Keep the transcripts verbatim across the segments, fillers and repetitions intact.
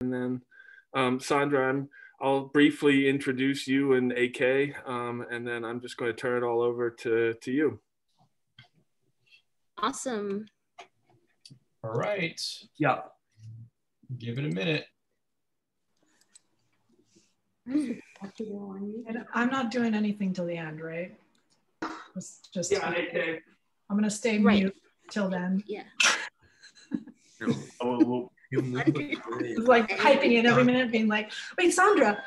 And then um, Sandra, I'm, I'll briefly introduce you and A K, um, and then I'm just going to turn it all over to, to you. Awesome. All right. Yeah. Give it a minute. And I'm not doing anything till the end, right? It's just Yeah, A K. I'm gonna stay Right. mute till then. Yeah. Oh, It's like piping in every minute, being like, "Wait, Sandra."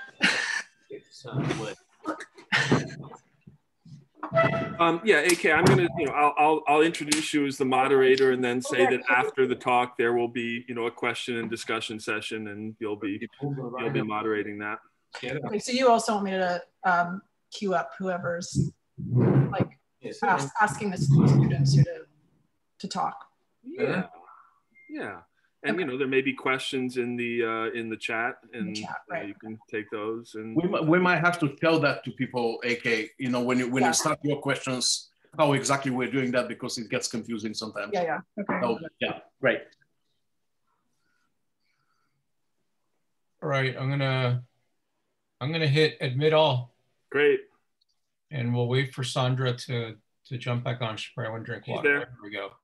Um, yeah, A K, I'm gonna, you know, I'll, I'll, I'll introduce you as the moderator, and then say that after the talk there will be, you know, a question and discussion session, and you'll be, you'll be moderating that. Okay, so you also want me to um, queue up whoever's like ask, asking the students who to to talk. Yeah, yeah, and Okay. you know, there may be questions in the uh, in the chat, and chat, uh, right. you can take those. And we, might- we might have to tell that to people, A K, you know, when you when Yeah. you start your questions, how exactly we're doing that, because it gets confusing sometimes. Yeah, yeah. Okay. So, yeah, great. All right, I'm gonna I'm gonna hit admit all, great. and we'll wait for Sandra to to jump back on. She probably want to drink She's water. there. Here we go.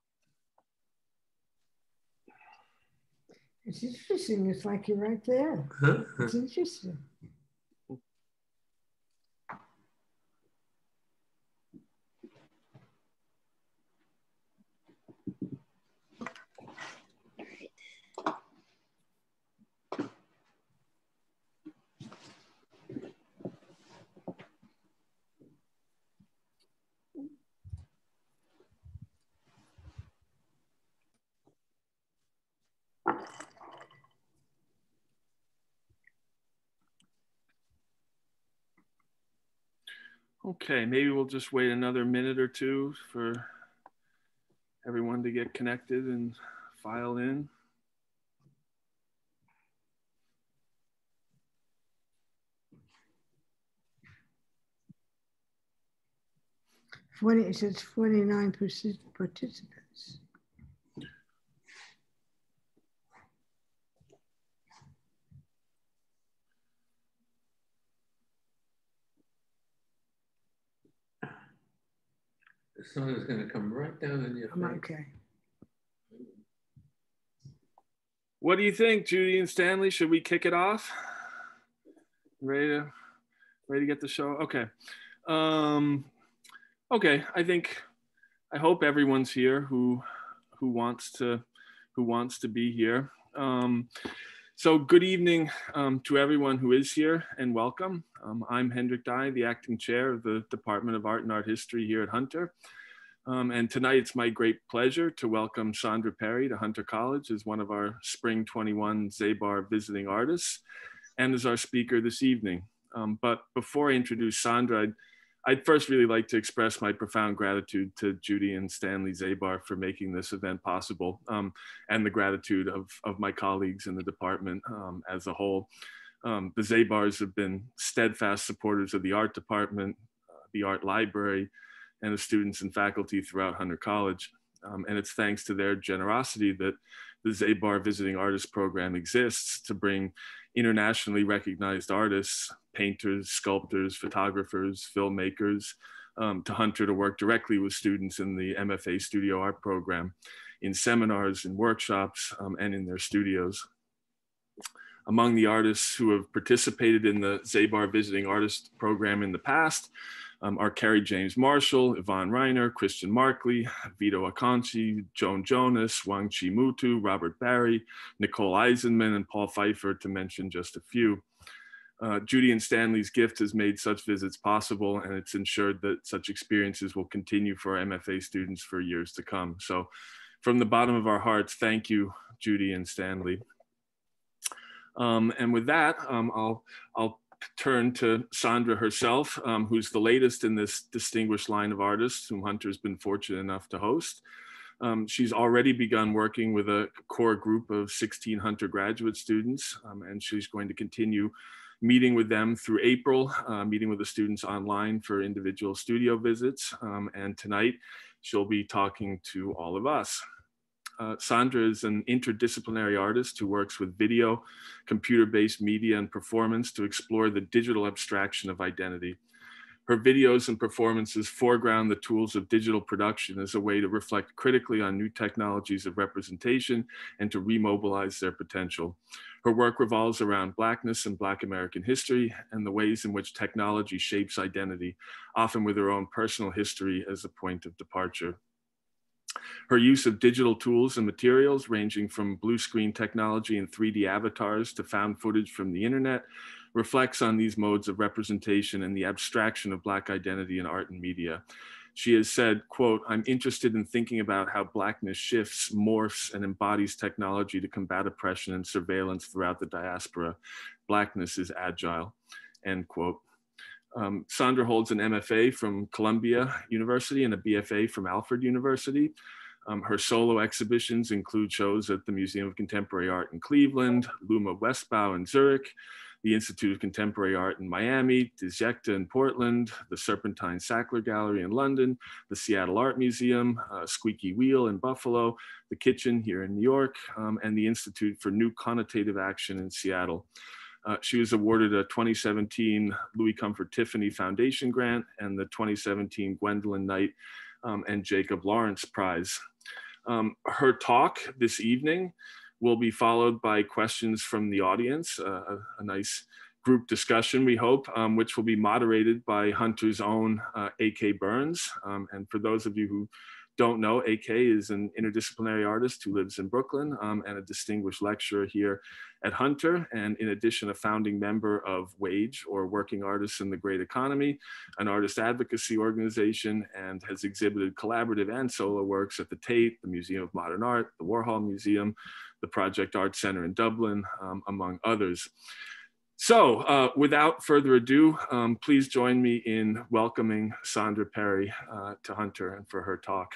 It's interesting. It's like you're right there. It's interesting. Okay, maybe we'll just wait another minute or two for everyone to get connected and file in. Forty. It says forty-nine participants. The sun is going to come right down in your face. Okay. What do you think, Judy and Stanley? Should we kick it off? Ready to, ready to get the show? Okay. Um, okay, I think, I hope everyone's here who, who wants to, who wants to be here. Um, so good evening um, to everyone who is here, and welcome. Um, I'm Hendrik Dye, the acting chair of the Department of Art and Art History here at Hunter. Um, and tonight it's my great pleasure to welcome Sandra Perry to Hunter College as one of our Spring twenty-one Zabar visiting artists, and as our speaker this evening. Um, but before I introduce Sandra, I'd, I'd first really like to express my profound gratitude to Judy and Stanley Zabar for making this event possible, um, and the gratitude of, of my colleagues in the department um, as a whole. Um, the Zabars have been steadfast supporters of the art department, uh, the art library, and the students and faculty throughout Hunter College. Um, and it's thanks to their generosity that the Zabar Visiting Artists Program exists to bring internationally recognized artists, painters, sculptors, photographers, filmmakers, um, to Hunter to work directly with students in the M F A Studio Art Program, in seminars and workshops, um, and in their studios. Among the artists who have participated in the Zabar Visiting Artist Program in the past um, are Kerry James Marshall, Yvonne Reiner, Christian Markley, Vito Aconci, Joan Jonas, Wang Chi Mutu, Robert Barry, Nicole Eisenman, and Paul Pfeiffer, to mention just a few. Uh, Judy and Stanley's gift has made such visits possible, and it's ensured that such experiences will continue for M F A students for years to come. So from the bottom of our hearts, thank you, Judy and Stanley. Um, and with that, um, I'll, I'll turn to Sandra herself, um, who's the latest in this distinguished line of artists whom Hunter's been fortunate enough to host. Um, she's already begun working with a core group of sixteen Hunter graduate students, um, and she's going to continue meeting with them through April, uh, meeting with the students online for individual studio visits. Um, and tonight, she'll be talking to all of us. Uh, Sandra is an interdisciplinary artist who works with video, computer-based media, and performance to explore the digital abstraction of identity. Her videos and performances foreground the tools of digital production as a way to reflect critically on new technologies of representation and to remobilize their potential. Her work revolves around Blackness and Black American history and the ways in which technology shapes identity, often with her own personal history as a point of departure. Her use of digital tools and materials ranging from blue screen technology and three D avatars to found footage from the internet reflects on these modes of representation and the abstraction of Black identity in art and media. She has said, quote, "I'm interested in thinking about how Blackness shifts, morphs, and embodies technology to combat oppression and surveillance throughout the diaspora. Blackness is agile," end quote. Um, Sandra holds an M F A from Columbia University and a B F A from Alfred University. Um, her solo exhibitions include shows at the Museum of Contemporary Art in Cleveland, Luma Westbau in Zurich, the Institute of Contemporary Art in Miami, Disjekta in Portland, the Serpentine Sackler Gallery in London, the Seattle Art Museum, uh, Squeaky Wheel in Buffalo, the Kitchen here in New York, um, and the Institute for New Connotative Action in Seattle. Uh, she was awarded a twenty seventeen Louis Comfort Tiffany Foundation grant and the twenty seventeen Gwendolyn Knight um, and Jacob Lawrence Prize. Um, her talk this evening will be followed by questions from the audience, uh, a, a nice group discussion, we hope, um, which will be moderated by Hunter's own uh, A K Burns. Um, and for those of you who don't know, A K is an interdisciplinary artist who lives in Brooklyn um, and a distinguished lecturer here at Hunter. And in addition, a founding member of WAGE, or Working Artists in the Great Economy, an artist advocacy organization, and has exhibited collaborative and solo works at the Tate, the Museum of Modern Art, the Warhol Museum, the Project Art Center in Dublin, um, among others. So uh, without further ado, um, please join me in welcoming Sandra Perry uh, to Hunter and for her talk.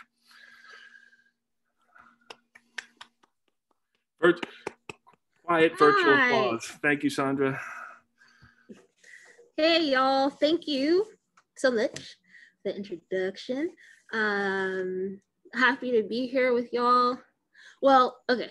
Vir quiet virtual Hi. applause. Thank you, Sandra. Hey, y'all. Thank you so much for the introduction. Um, happy to be here with y'all. Well, okay.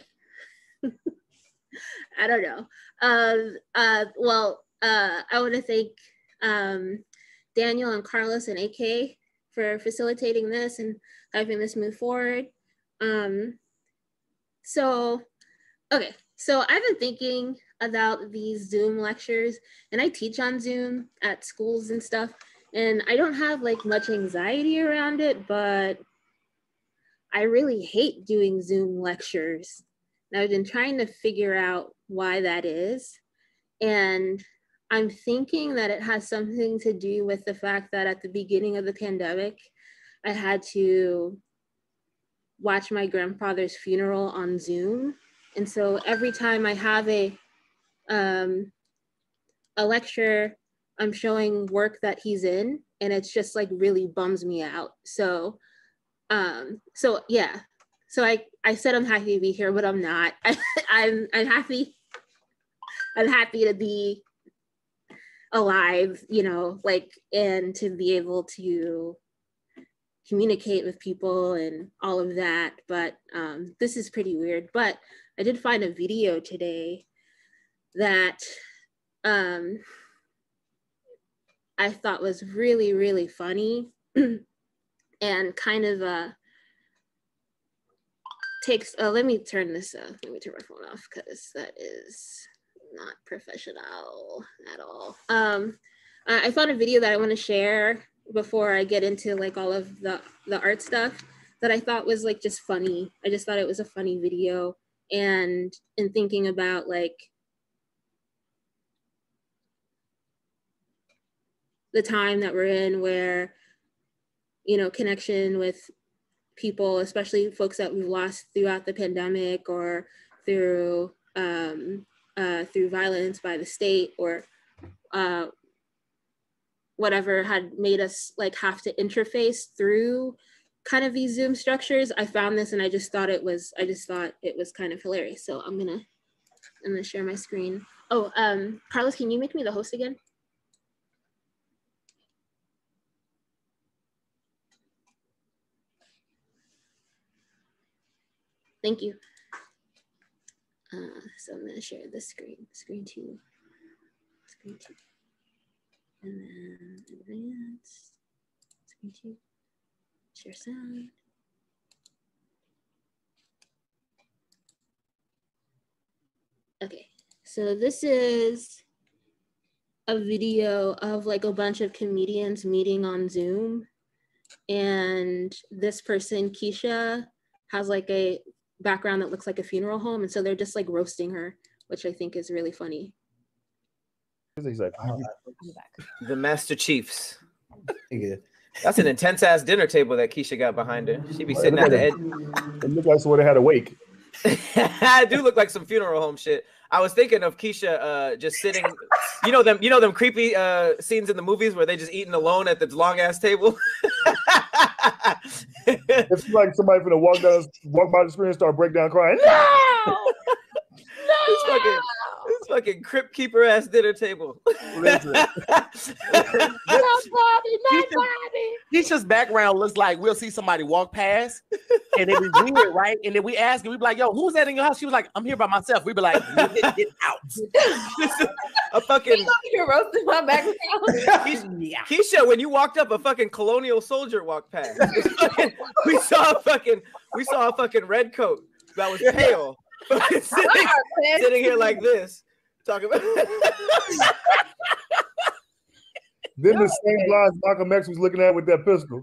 I don't know. Um, uh, well, uh, I want to thank um, Daniel and Carlos and A K for facilitating this and having this move forward. Um, so, okay, so I've been thinking about these Zoom lectures, and I teach on Zoom at schools and stuff, and I don't have like much anxiety around it, but I really hate doing Zoom lectures. And I've been trying to figure out why that is. And I'm thinking that it has something to do with the fact that at the beginning of the pandemic, I had to watch my grandfather's funeral on Zoom. And so every time I have a, um, a lecture, I'm showing work that he's in, and it's just like really bums me out. So, um, so yeah. So I, I said I'm happy to be here, but I'm not. I, I'm I'm happy. I'm happy to be alive, you know, like, and to be able to communicate with people and all of that. But um, this is pretty weird. But I did find a video today that um, I thought was really, really funny and kind of uh, takes, uh, let me turn this, uh, let me turn my phone off because that is not professional at all. Um, I found a video that I want to share before I get into like all of the, the art stuff that I thought was like just funny. I just thought it was a funny video. And in thinking about like the time that we're in where, you know, connection with people, especially folks that we've lost throughout the pandemic or through um, uh, through violence by the state or uh, whatever had made us like have to interface through kind of these Zoom structures. I found this and I just thought it was, I just thought it was kind of hilarious. So I'm gonna, I'm gonna share my screen. Oh, um, Carlos, can you make me the host again? thank you. Uh, so I'm gonna share the screen, screen two, screen two, and then advanced, screen two, share sound. Okay, so this is a video of like a bunch of comedians meeting on Zoom. And this person, Keisha, has like a background that looks like a funeral home. And so they're just like roasting her, which I think is really funny. He's like, oh. The Master Chiefs. That's an intense ass dinner table that Keisha got behind her. She'd be sitting at the edge. It looked like someone had a wake. I do look like some funeral home shit. I was thinking of Keisha uh, just sitting, you know them, you know them creepy uh, scenes in the movies where they just eating alone at the long ass table. It's like somebody finna walk down, walk by the screen and start break down crying. No, no, this fucking, this fucking crypt keeper ass dinner table. Listen. Not Bobby, not Bobby. Keisha's background looks like we'll see somebody walk past, and it be weird, right? And then we ask, and we be like, "Yo, who's that in your house?" She was like, "I'm here by myself." We be like, "Get, get out!" A fucking. You're roasting my background. Keisha, yeah. Keisha, when you walked up, a fucking colonial soldier walked past. Fucking, we saw a fucking, we saw a fucking red coat that was pale, fucking sitting, sitting here like this, talking about. Then the same blinds Malcolm X was looking at with that pistol.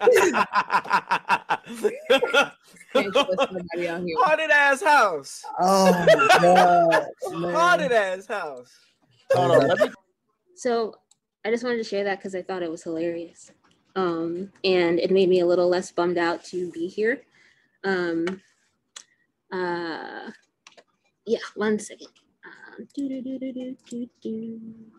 Haunted ass house. Oh my God. Haunted ass house. Hold on. So I just wanted to share that because I thought it was hilarious. Um, and it made me a little less bummed out to be here. Um, uh, yeah, one second. Um, doo -doo -doo -doo -doo -doo -doo.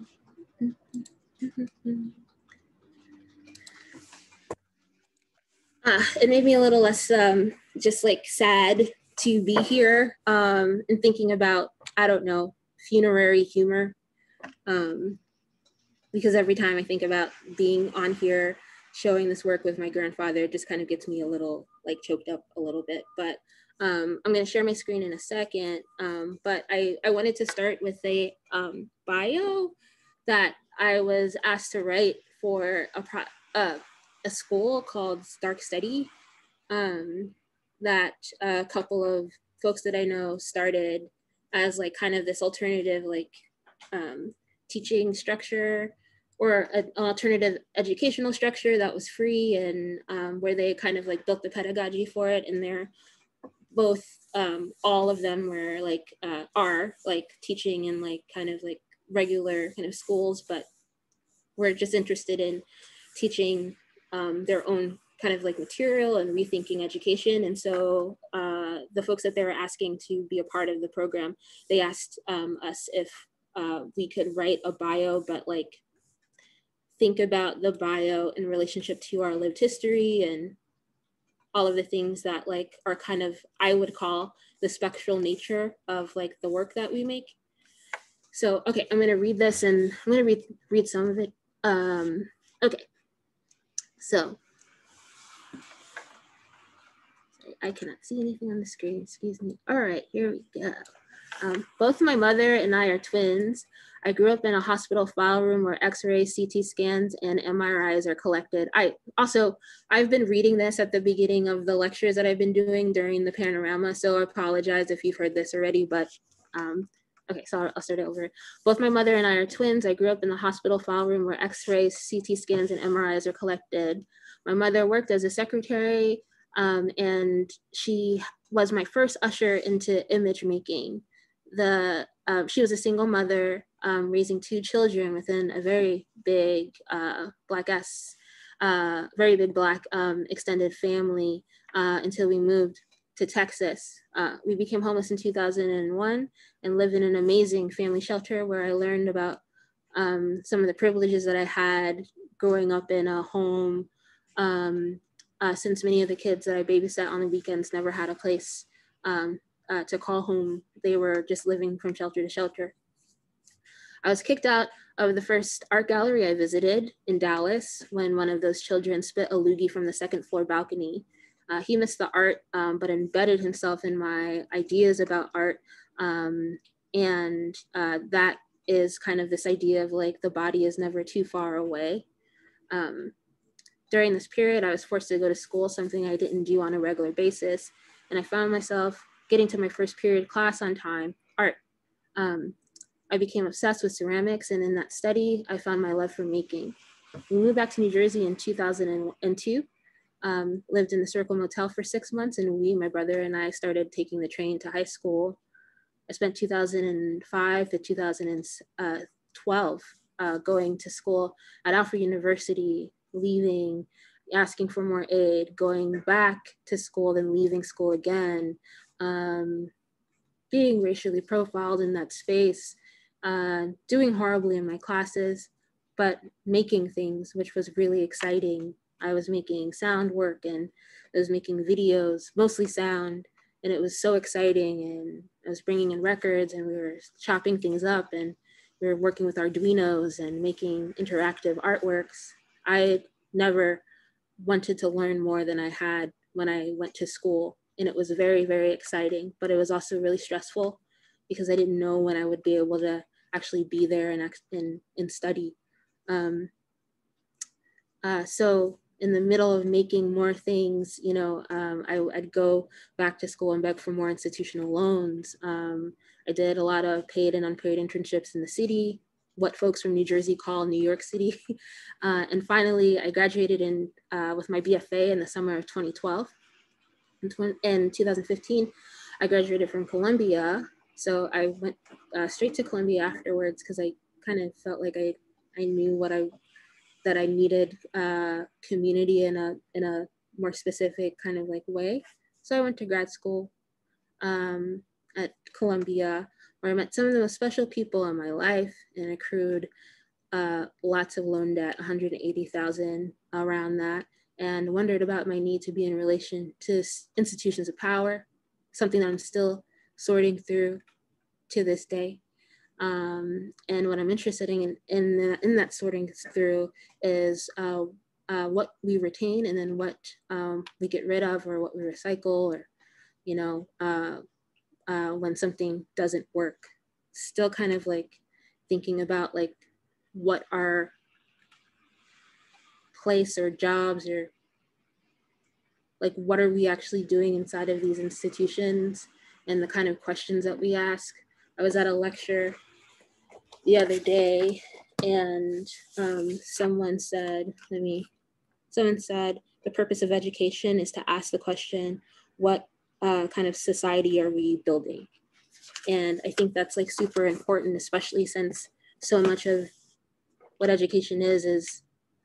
Uh, it made me a little less um, just like sad to be here um, and thinking about, I don't know, funerary humor. Um, because every time I think about being on here, showing this work with my grandfather, it just kind of gets me a little like choked up a little bit. But um, I'm going to share my screen in a second. Um, but I, I wanted to start with a um, bio that I was asked to write for a, pro uh, a school called Stark Study um, that a couple of folks that I know started as like kind of this alternative like um, teaching structure or an alternative educational structure that was free and um, where they kind of like built the pedagogy for it. And they're both, um, all of them were like, uh, are like teaching in like kind of like regular kind of schools, but we're just interested in teaching um, their own kind of like material and rethinking education. And so uh, the folks that they were asking to be a part of the program, they asked um, us if uh, we could write a bio, but like think about the bio in relationship to our lived history and all of the things that like are kind of, I would call the spectral nature of like the work that we make. So, okay, I'm gonna read this and I'm gonna read, read some of it. Um, okay, so, sorry, I cannot see anything on the screen, excuse me. All right, here we go. Um, both my mother and I are twins. I grew up in a hospital file room where x-rays, C T scans, and M R Is are collected. I also, I've been reading this at the beginning of the lectures that I've been doing during the panorama, so I apologize if you've heard this already, but um, okay, so I'll start it over. Both my mother and I are twins. I grew up in the hospital file room where x-rays, C T scans, and M R Is are collected. My mother worked as a secretary, um, and she was my first usher into image making. The, uh, she was a single mother um, raising two children within a very big uh, black ass, uh, very big black um, extended family uh, until we moved to Texas. Uh, we became homeless in two thousand one and lived in an amazing family shelter where I learned about um, some of the privileges that I had growing up in a home um, uh, since many of the kids that I babysat on the weekends never had a place um, Uh, to call home. They were just living from shelter to shelter. I was kicked out of the first art gallery I visited in Dallas when one of those children spit a loogie from the second floor balcony. Uh, he missed the art, um, but embedded himself in my ideas about art. Um, and uh, that is kind of this idea of like the body is never too far away. Um, during this period, I was forced to go to school, something I didn't do on a regular basis. And I found myself getting to my first period class on time, art. Um, I became obsessed with ceramics, and in that study, I found my love for making. We moved back to New Jersey in two thousand two, um, lived in the Circle Motel for six months, and we, my brother and I, started taking the train to high school. I spent two thousand five to two thousand twelve uh, going to school at Alfred University, leaving, asking for more aid, going back to school, then leaving school again, um, being racially profiled in that space, uh, doing horribly in my classes, but making things, which was really exciting. I was making sound work and I was making videos, mostly sound, and it was so exciting. And I was bringing in records and we were chopping things up and we were working with Arduinos and making interactive artworks. I never wanted to learn more than I had when I went to school. And it was very, very exciting, but it was also really stressful because I didn't know when I would be able to actually be there and, and, and study. Um, uh, so in the middle of making more things, you know, um, I, I'd go back to school and beg for more institutional loans. Um, I did a lot of paid and unpaid internships in the city, what folks from New Jersey call New York City. Uh, and finally, I graduated in uh, with my B F A in the summer of twenty twelve. In, in two thousand fifteen, I graduated from Columbia. So I went uh, straight to Columbia afterwards because I kind of felt like I, I knew what I, that I needed uh, community in a, in a more specific kind of like way. So I went to grad school um, at Columbia, where I met some of the most special people in my life and accrued uh, lots of loan debt, one hundred eighty thousand around that, and wondered about my need to be in relation to institutions of power, something that I'm still sorting through to this day. Um, and what I'm interested in in, the, in that sorting through is uh, uh, what we retain and then what um, we get rid of or what we recycle, or, you know, uh, uh, when something doesn't work. Still kind of like thinking about like what our place or jobs or like what are we actually doing inside of these institutions and the kind of questions that we ask. I was at a lecture the other day and um, someone said, let me, someone said, the purpose of education is to ask the question, what uh, kind of society are we building? And I think that's like super important, especially since so much of what education is, is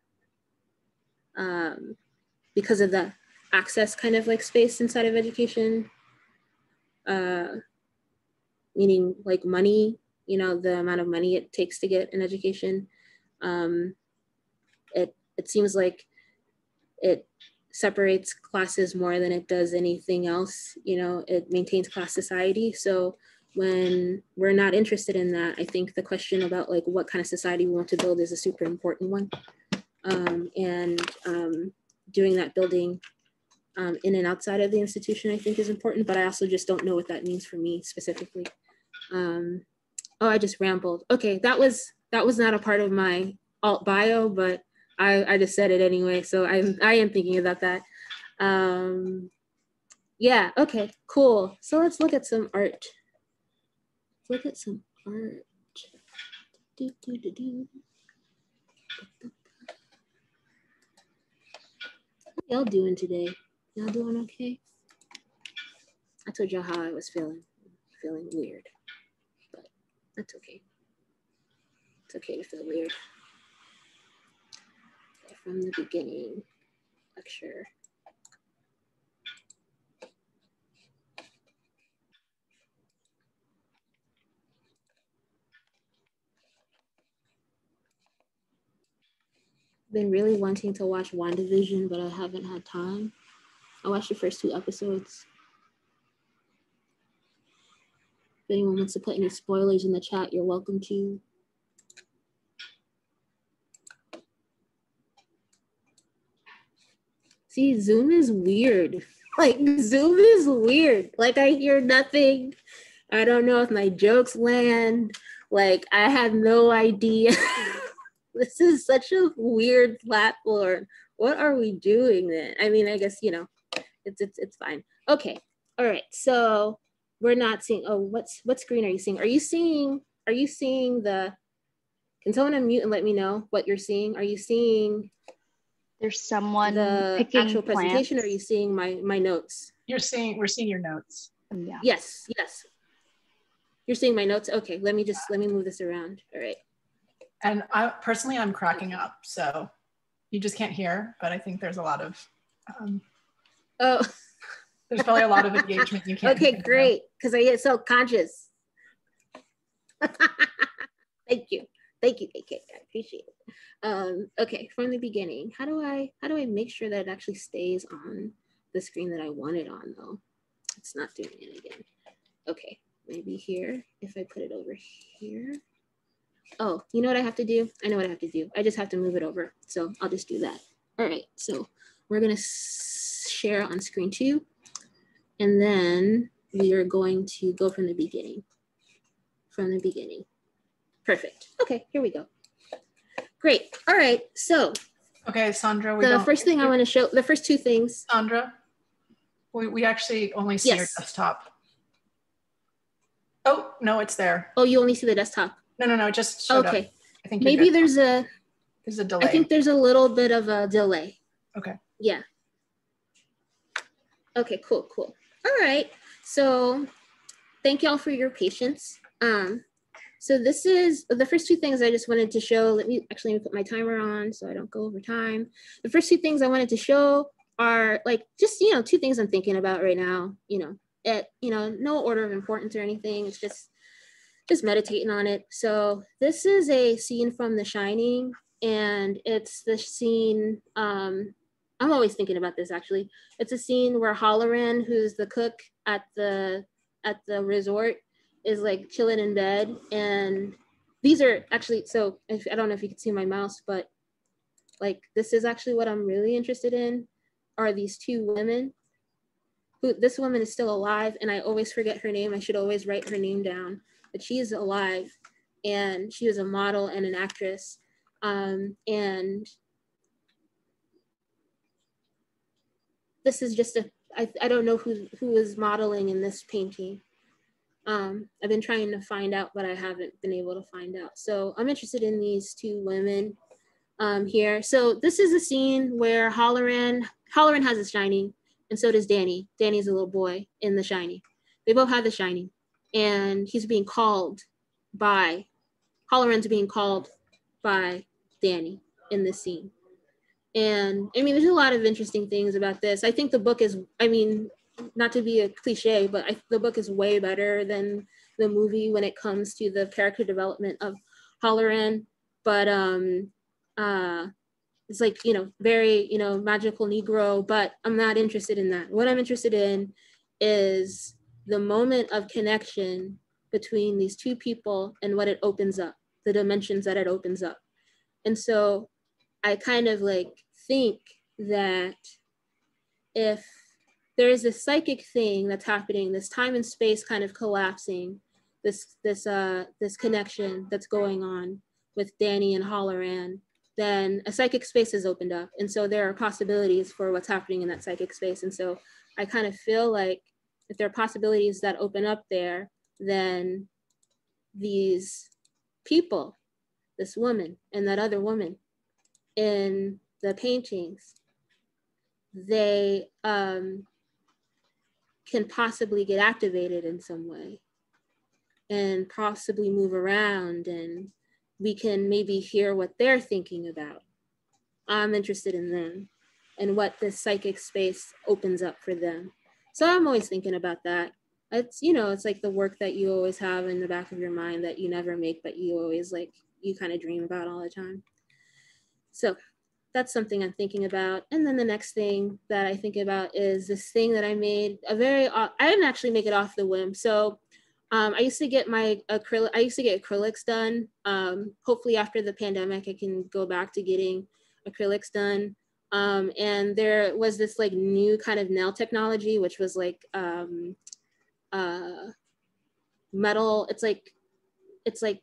um, because of the access kind of like space inside of education, uh, meaning like money, you know, the amount of money it takes to get an education. Um, it, it seems like it separates classes more than it does anything else. You know, it maintains class society. So when we're not interested in that, I think the question about like what kind of society we want to build is a super important one. Um, and um, doing that building um, in and outside of the institution, I think is important, but I also just don't know what that means for me specifically. Um, oh, I just rambled. Okay, that was that was not a part of my alt bio, but I, I just said it anyway, so I, I am thinking about that. Um, yeah, okay, cool. So let's look at some art. Let's look at some art. Do, do, do, do. How y'all doing today? Y'all doing okay? I told y'all how I was feeling. Feeling weird, but that's okay. It's okay to feel weird. From the beginning, lecture. Been really wanting to watch WandaVision, but I haven't had time. I watched the first two episodes. If anyone wants to put any spoilers in the chat, you're welcome to. See, Zoom is weird. Like, Zoom is weird. Like, I hear nothing. I don't know if my jokes land. Like, I have no idea. This is such a weird platform. What are we doing then? I mean, I guess, you know, it's it's it's fine. Okay. All right. So we're not seeing, oh, what's what screen are you seeing? Are you seeing, are you seeing the, can someone unmute and let me know what you're seeing? Are you seeing there's someone the picking actual presentation, plants. or are you seeing my my notes? You're seeing, we're seeing your notes. Yeah. Yes, yes. You're seeing my notes? Okay, let me just, let me move this around. All right. And I personally, I'm cracking up. So you just can't hear, but I think there's a lot of, um, oh, there's probably a lot of engagement you can't okay, hear. great. Because I get self-conscious. Thank you. Thank you, K K. I appreciate it. Um, okay, from the beginning, how do I how do I make sure that it actually stays on the screen that I want it on though? It's not doing it again. Okay, maybe here, if I put it over here. Oh, you know what I have to do? I know what I have to do. I just have to move it over. So I'll just do that. All right, so we're gonna share on screen two. And then we are going to go from the beginning. From the beginning. Perfect. Okay, here we go. Great. All right. So, okay, Sandra, we the don't, first thing I want to show, the first two things. Sandra, we, we actually only see your Yes. desktop. Oh, no, it's there. Oh, you only see the desktop. No, no, no, it just showed up. Okay. I think you're maybe good. there's a, There's a delay. I think there's a little bit of a delay. Okay. Yeah. Okay, cool, cool. All right. So thank y'all for your patience. Um, so this is the first two things I just wanted to show. Let me actually let me put my timer on so I don't go over time. The first two things I wanted to show are like just, you know, two things I'm thinking about right now, you know, at, you know, no order of importance or anything. It's just, just meditating on it. So this is a scene from The Shining, and it's the scene, um, I'm always thinking about this actually. It's a scene where Halloran, who's the cook at the at the resort, is like chilling in bed. And these are actually, so if, I don't know if you can see my mouse, but like this is actually what I'm really interested in, are these two women. Who, this woman is still alive, and I always forget her name. I should always write her name down, but she is alive, and she was a model and an actress. Um, and this is just a, I, I don't know who, who is modeling in this painting. Um, I've been trying to find out, but I haven't been able to find out. So I'm interested in these two women um, here. So this is a scene where Halloran, Halloran has a Shining, and so does Danny. Danny's a little boy in The Shining. They both have the Shining, and he's being called by, Halloran's being called by Danny in this scene. And I mean, there's a lot of interesting things about this. I think the book is, I mean, not to be a cliche, but I, the book is way better than the movie when it comes to the character development of Halloran. But um, uh, it's like, you know, very, you know, magical Negro, but I'm not interested in that. What I'm interested in is the moment of connection between these two people and what it opens up, the dimensions that it opens up. And so I kind of like think that if there is a psychic thing that's happening, this time and space kind of collapsing, this this uh this connection that's going on with Danny and Halloran, then a psychic space has opened up. And so there are possibilities for what's happening in that psychic space. And so I kind of feel like if there are possibilities that open up there, then these people, this woman and that other woman in the paintings, they um, can possibly get activated in some way and possibly move around, and we can maybe hear what they're thinking about. I'm interested in them and what this psychic space opens up for them. So I'm always thinking about that. It's, you know, it's like the work that you always have in the back of your mind that you never make, but you always like, you kind of dream about all the time. So that's something I'm thinking about. And then the next thing that I think about is this thing that I made a very, I didn't actually make it off the whim. So um, I used to get my acrylic, I used to get acrylics done. Um, hopefully after the pandemic, I can go back to getting acrylics done. Um, and there was this like new kind of nail technology, which was like um, uh, metal. It's like it's like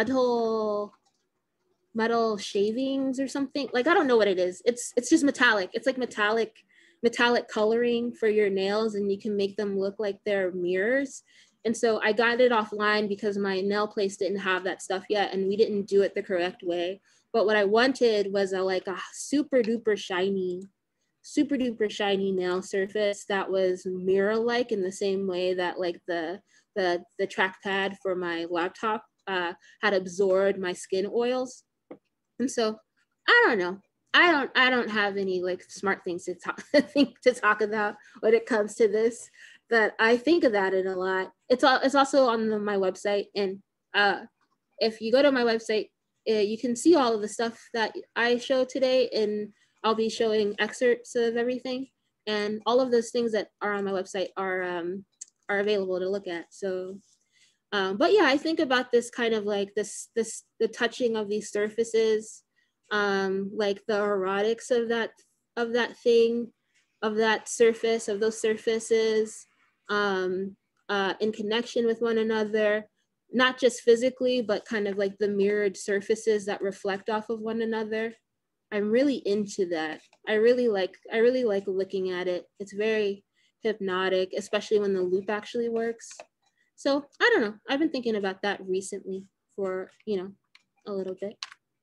metal metal shavings or something. Like I don't know what it is. It's it's just metallic. It's like metallic metallic coloring for your nails, and you can make them look like they're mirrors. And so I got it offline because my nail place didn't have that stuff yet, and we didn't do it the correct way. But what I wanted was a like a super duper shiny, super duper shiny nail surface that was mirror-like in the same way that like the the the trackpad for my laptop uh, had absorbed my skin oils. And so I don't know. I don't I don't have any like smart things to talk think to talk about when it comes to this. But I think about it a lot. It's all it's also on the, my website, and uh, if you go to my website, uh, you can see all of the stuff that I show today, and I'll be showing excerpts of everything, and all of those things that are on my website are um, are available to look at. So, um, but yeah, I think about this kind of like this this the touching of these surfaces, um, like the erotics of that of that thing, of that surface, of those surfaces. Um, uh, in connection with one another, not just physically, but kind of like the mirrored surfaces that reflect off of one another. I'm really into that. I really like, I really like looking at it. It's very hypnotic, especially when the loop actually works. So I don't know, I've been thinking about that recently for, you know, a little bit.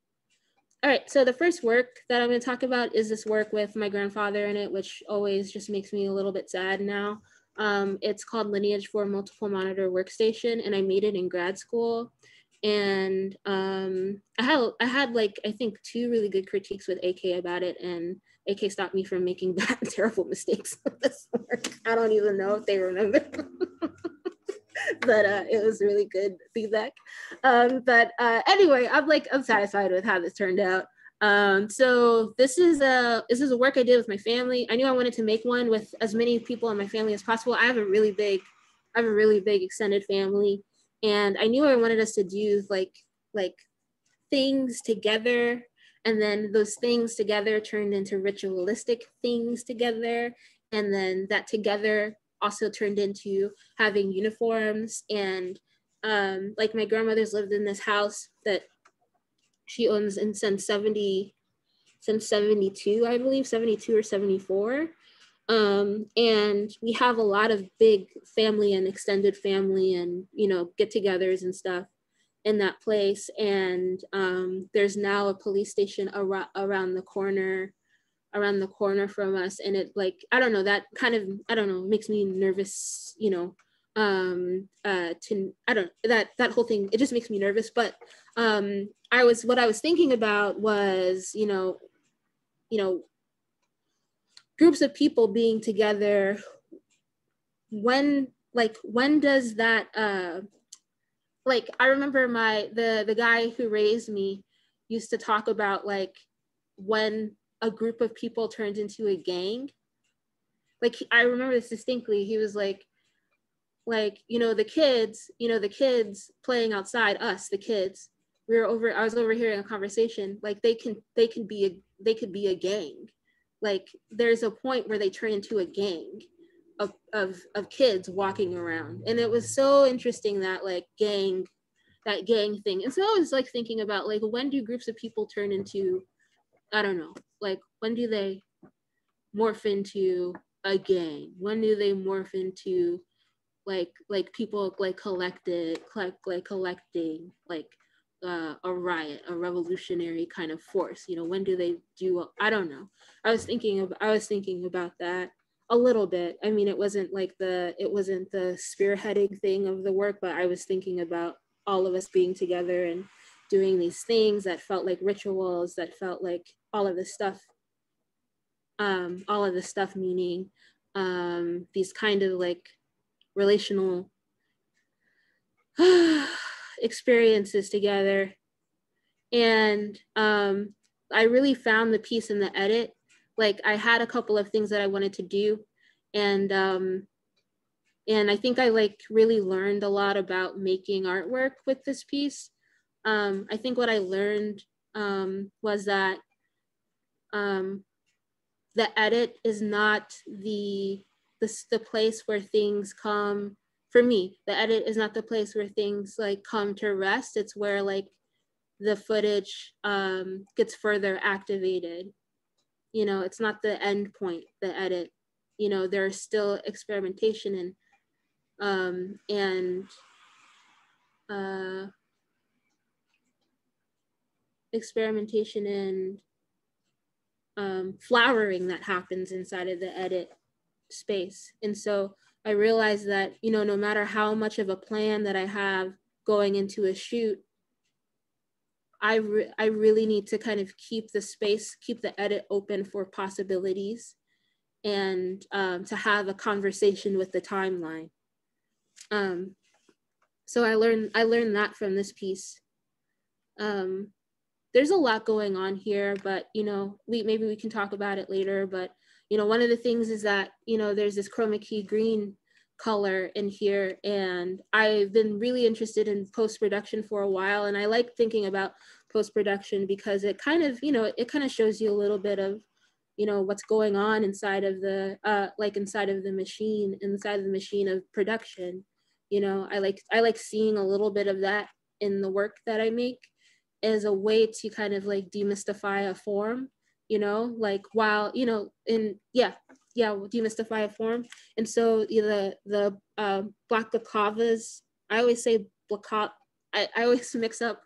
All right, so the first work that I'm gonna talk about is this work with my grandfather in it, which always just makes me a little bit sad now. Um, it's called Lineage for Multiple Monitor Workstation, and I made it in grad school. And um, I had, I had like, I think two really good critiques with A K about it, and A K stopped me from making bad, terrible mistakes with this work. I don't even know if they remember. But uh, it was really good feedback. Um, but uh, anyway, I'm like, I'm satisfied with how this turned out. Um, so this is a this is a work I did with my family. I knew I wanted to make one with as many people in my family as possible. I have a really big, I have a really big extended family, and I knew I wanted us to do like like things together, and then those things together turned into ritualistic things together, and then that together also turned into having uniforms. And um, like my grandmother's lived in this house that she owns in since seventy, since seventy-two, I believe, seventy-two or seventy-four. Um, and we have a lot of big family and extended family and, you know, get-togethers and stuff in that place. And um, there's now a police station ar around the corner around the corner from us, and it like I don't know, that kind of I don't know makes me nervous, you know, um uh to I don't that that whole thing, it just makes me nervous. But um I was what I was thinking about was, you know, you know groups of people being together, when like when does that uh like I remember my the the guy who raised me used to talk about like when a group of people turned into a gang. Like I remember this distinctly. He was like, like, you know, the kids, you know, the kids playing outside, us, the kids, we were over, I was overhearing a conversation, like they can, they can be, a, they could be a gang. Like there's a point where they turn into a gang of, of, of kids walking around. And it was so interesting that like gang, that gang thing. And so I was like thinking about like, when do groups of people turn into, I don't know, like when do they morph into a gang? When do they morph into like like people like collected like like collecting like uh, a riot, a revolutionary kind of force? You know, when do they do? I don't know. I was thinking of I was thinking about that a little bit. I mean, it wasn't like the it wasn't the spearheading thing of the work, but I was thinking about all of us being together and doing these things that felt like rituals, that felt like all of this stuff, um, all of this stuff meaning um, these kind of like relational experiences together. And um, I really found the piece in the edit. Like I had a couple of things that I wanted to do, and um, and I think I like really learned a lot about making artwork with this piece. Um, I think what I learned um, was that um, the edit is not the, the, the place where things come, for me, the edit is not the place where things like come to rest. It's where like the footage um, gets further activated. You know, it's not the end point, the edit. You know, there's still experimentation and um, and uh, experimentation and um, flowering that happens inside of the edit space. And so I realized that, you know, no matter how much of a plan that I have going into a shoot, I, re I really need to kind of keep the space, keep the edit open for possibilities and um, to have a conversation with the timeline. Um, so I learned, I learned that from this piece. Um, there's a lot going on here, but, you know, we maybe we can talk about it later, but you know, one of the things is that, you know, there's this chroma key green color in here, and I've been really interested in post-production for a while, and I like thinking about post-production because it kind of, you know, it kind of shows you a little bit of, you know, what's going on inside of the, uh, like inside of the machine, inside of the machine of production. You know, I like, I like seeing a little bit of that in the work that I make as a way to kind of like demystify a form. You know, like while, you know, in, yeah, yeah, demystify a form. And so you know, the, the uh, black balaclavas, I always say balaclava, I, I always mix up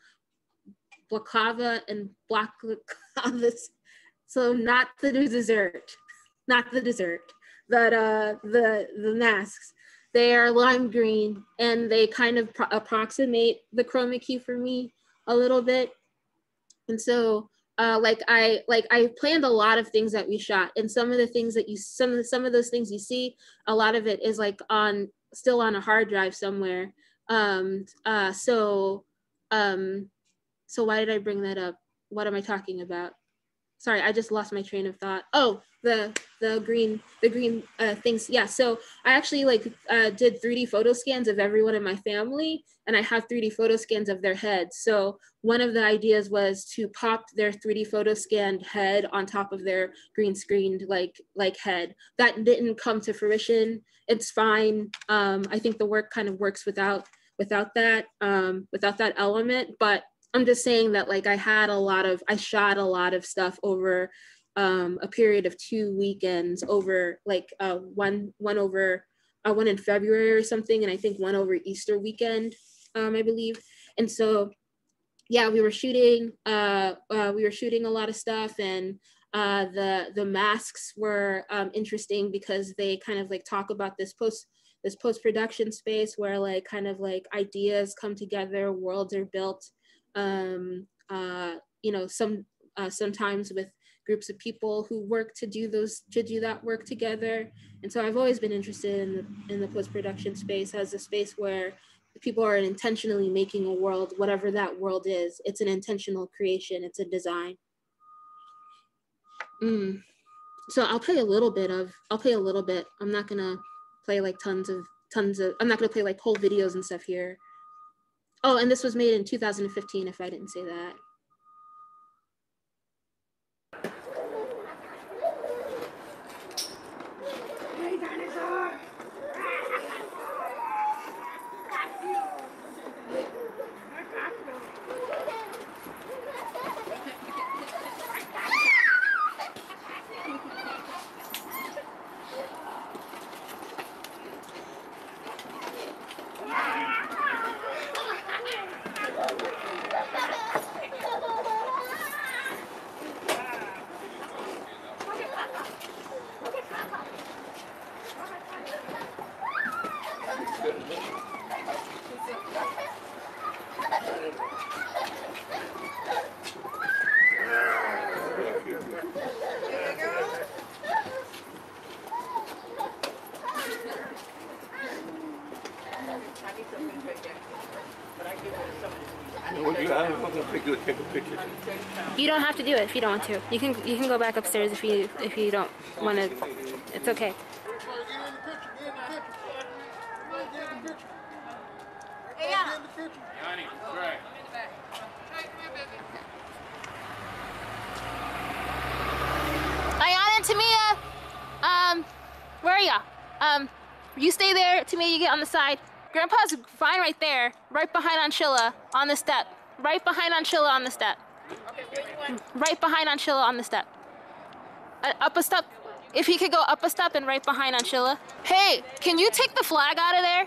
balaclava and black balaclavas. So not the dessert, not the dessert, but uh, the, the masks. They are lime green and they kind of approximate the chroma key for me a little bit. And so, Uh, like I like I planned a lot of things that we shot, and some of the things that you some of the, some of those things you see, a lot of it is like on still on a hard drive somewhere. Um, uh, so um, so why did I bring that up? What am I talking about? Sorry, I just lost my train of thought. Oh, the the green the green uh, things. Yeah. So I actually like uh, did three D photo scans of everyone in my family, and I have three D photo scans of their heads. So one of the ideas was to pop their three D photo scanned head on top of their green screened like like head. That didn't come to fruition. It's fine. Um, I think the work kind of works without without that um, without that element. But I'm just saying that like I had a lot of I shot a lot of stuff over um, a period of two weekends over like uh, one one over uh, one in February or something, and I think one over Easter weekend, um, I believe. And so yeah, we were shooting, uh, uh, we were shooting a lot of stuff, and uh, the the masks were um, interesting because they kind of like talk about this post this post-production space where like kind of like ideas come together, worlds are built, um, uh, you know, some uh, sometimes with groups of people who work to do those to do that work together. And so I've always been interested in the in the post-production space as a space where people are intentionally making a world, whatever that world is. It's an intentional creation, it's a design. Mm. So I'll play a little bit of, I'll play a little bit. I'm not gonna play like tons of, tons of, I'm not gonna play like whole videos and stuff here. Oh, and this was made in two thousand fifteen, if I didn't say that. Hey, dinosaur! You don't have to do it if you don't want to. You can you can go back upstairs if you if you don't want to. It's okay. Ayana and Tamia. You stay there to me, you get on the side. Grandpa's fine right there, right behind Anchilla on the step. Right behind Anchilla on the step. Right behind Anchilla on the step. Uh, up a step. If he could go up a step and right behind Anchilla. Hey, can you take the flag out of there?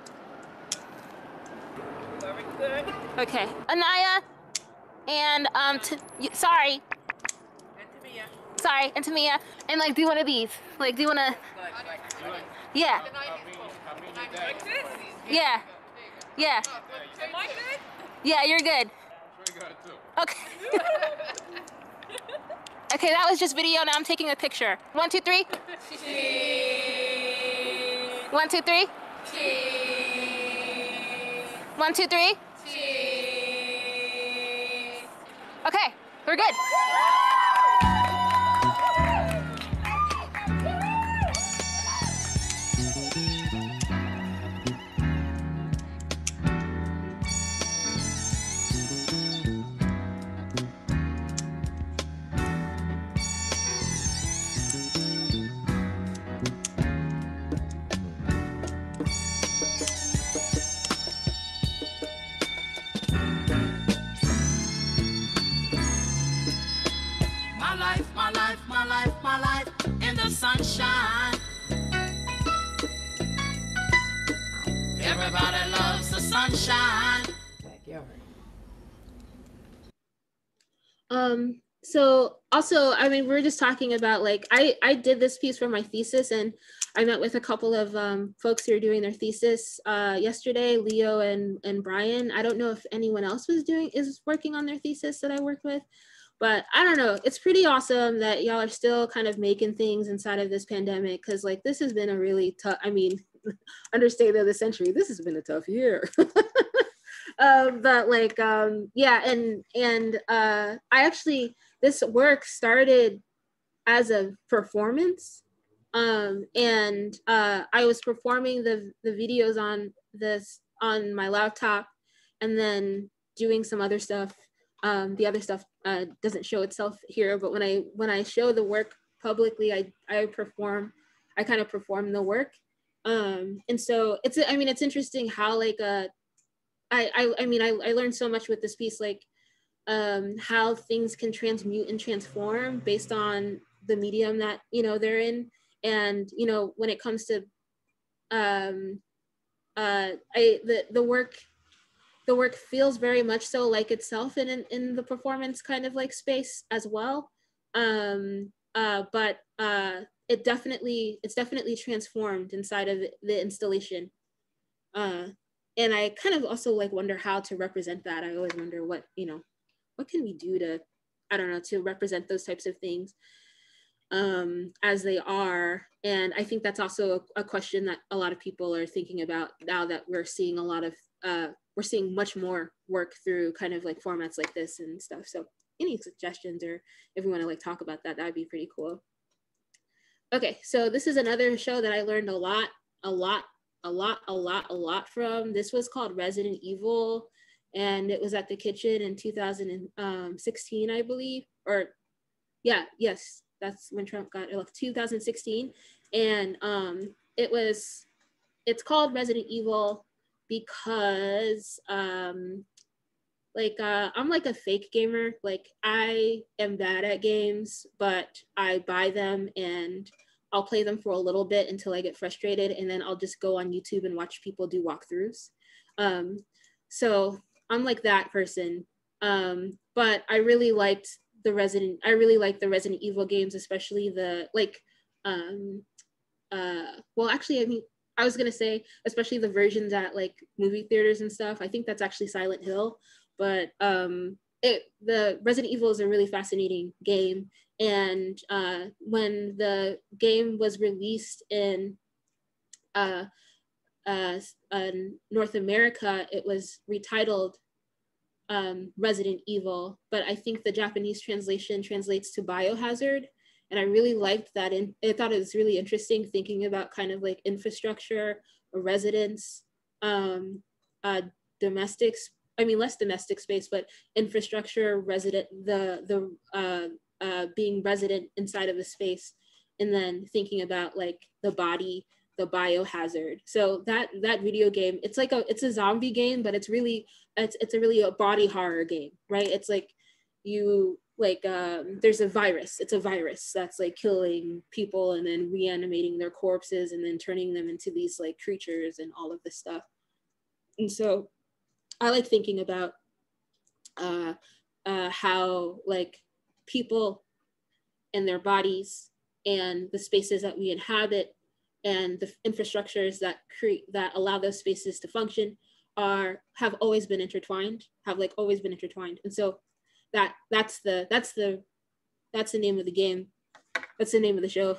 Okay. Anaya and um, t sorry. Sorry, and Tamia, and like do one of these. Like do you wanna? Yeah. Yeah. Yeah. Am I good? Yeah, you're good. Okay. Okay, that was just video. Now I'm taking a picture. One, two, three. Cheese. One, two, three. Cheese. One, two, three. Cheese. Okay, we're good. Sunshine. Everybody loves the sunshine. Um, so also, I mean, we were just talking about like, I, I did this piece for my thesis, and I met with a couple of um, folks who are doing their thesis uh, yesterday, Leo and, and Brian. I don't know if anyone else was doing, is working on their thesis that I worked with. But I don't know, it's pretty awesome that y'all are still kind of making things inside of this pandemic, because like this has been a really tough, I mean, understatement of the century, this has been a tough year. uh, but like, um, yeah, and, and uh, I actually, this work started as a performance. Um, and uh, I was performing the, the videos on this, on my laptop, and then doing some other stuff. Um, the other stuff uh, doesn't show itself here, but when I when I show the work publicly, I I perform, I kind of perform the work, um, and so it's I mean it's interesting how like uh, I I I mean I I learned so much with this piece, like um, how things can transmute and transform based on the medium that you know they're in, and you know when it comes to um, uh, I the the work. The work feels very much so like itself in, in, in the performance kind of like space as well. Um, uh, but uh, it definitely, it's definitely transformed inside of the installation. Uh, and I kind of also like wonder how to represent that. I always wonder what, you know, what can we do to, I don't know, to represent those types of things um, as they are. And I think that's also a, a question that a lot of people are thinking about now that we're seeing a lot of, uh, we're seeing much more work through kind of like formats like this and stuff. So any suggestions, or if we want to like talk about that, that'd be pretty cool. Okay, so this is another show that I learned a lot, a lot, a lot, a lot, a lot from. This was called Resident Evil, and it was at the Kitchen in two thousand sixteen, I believe, or yeah, yes, that's when Trump got elected, two thousand sixteen. And um, it was, it's called Resident Evil because um, like uh, I'm like a fake gamer. Like I am bad at games, but I buy them and I'll play them for a little bit until I get frustrated, and then I'll just go on YouTube and watch people do walkthroughs. Um, so I'm like that person. Um, but I really liked the Resident, I really liked the Resident Evil games, especially the like, um, uh, well, actually, I mean, I was gonna say, especially the versions at like movie theaters and stuff. I think that's actually Silent Hill, but um, it, the Resident Evil is a really fascinating game. And uh, when the game was released in uh, uh, uh, North America, it was retitled um, Resident Evil, but I think the Japanese translation translates to Biohazard. And I really liked that. And I thought it was really interesting thinking about kind of like infrastructure, residents, um, uh, domestics, I mean, less domestic space, but infrastructure, resident, the, the uh, uh, being resident inside of a space. And then thinking about like the body, the biohazard. So that that video game, it's like a it's a zombie game, but it's really it's it's a really a body horror game, right? It's like you like um there's a virus. It's a virus that's like killing people and then reanimating their corpses and then turning them into these like creatures and all of this stuff. And so I like thinking about uh uh how like people and their bodies and the spaces that we inhabit and the infrastructures that create that allow those spaces to function are have always been intertwined, have like always been intertwined. And so that that's the that's the that's the name of the game. That's the name of the show.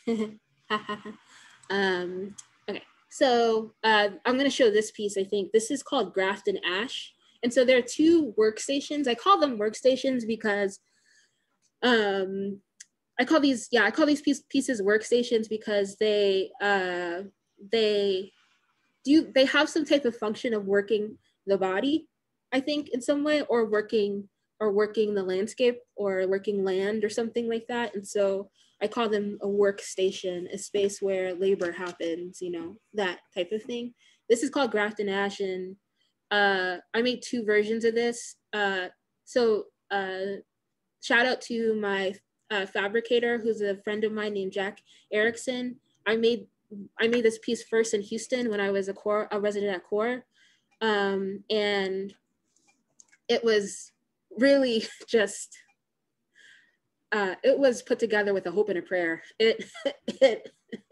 um, okay, so uh, I'm gonna show this piece. I think this is called Grafton Ash. And so there are two workstations. I call them workstations because um, I call these, yeah, I call these piece, pieces workstations because they uh, they do they have some type of function of working the body, I think, in some way, or working or working the landscape or working land or something like that. And so I call them a workstation, a space where labor happens, you know, that type of thing. This is called Grafton Ash, and uh, I made two versions of this. Uh, so uh, shout out to my uh, fabricator, who's a friend of mine named Jack Erickson. I made I made this piece first in Houston when I was a core a resident at Core, um, and it was really just uh, it was put together with a hope and a prayer. It it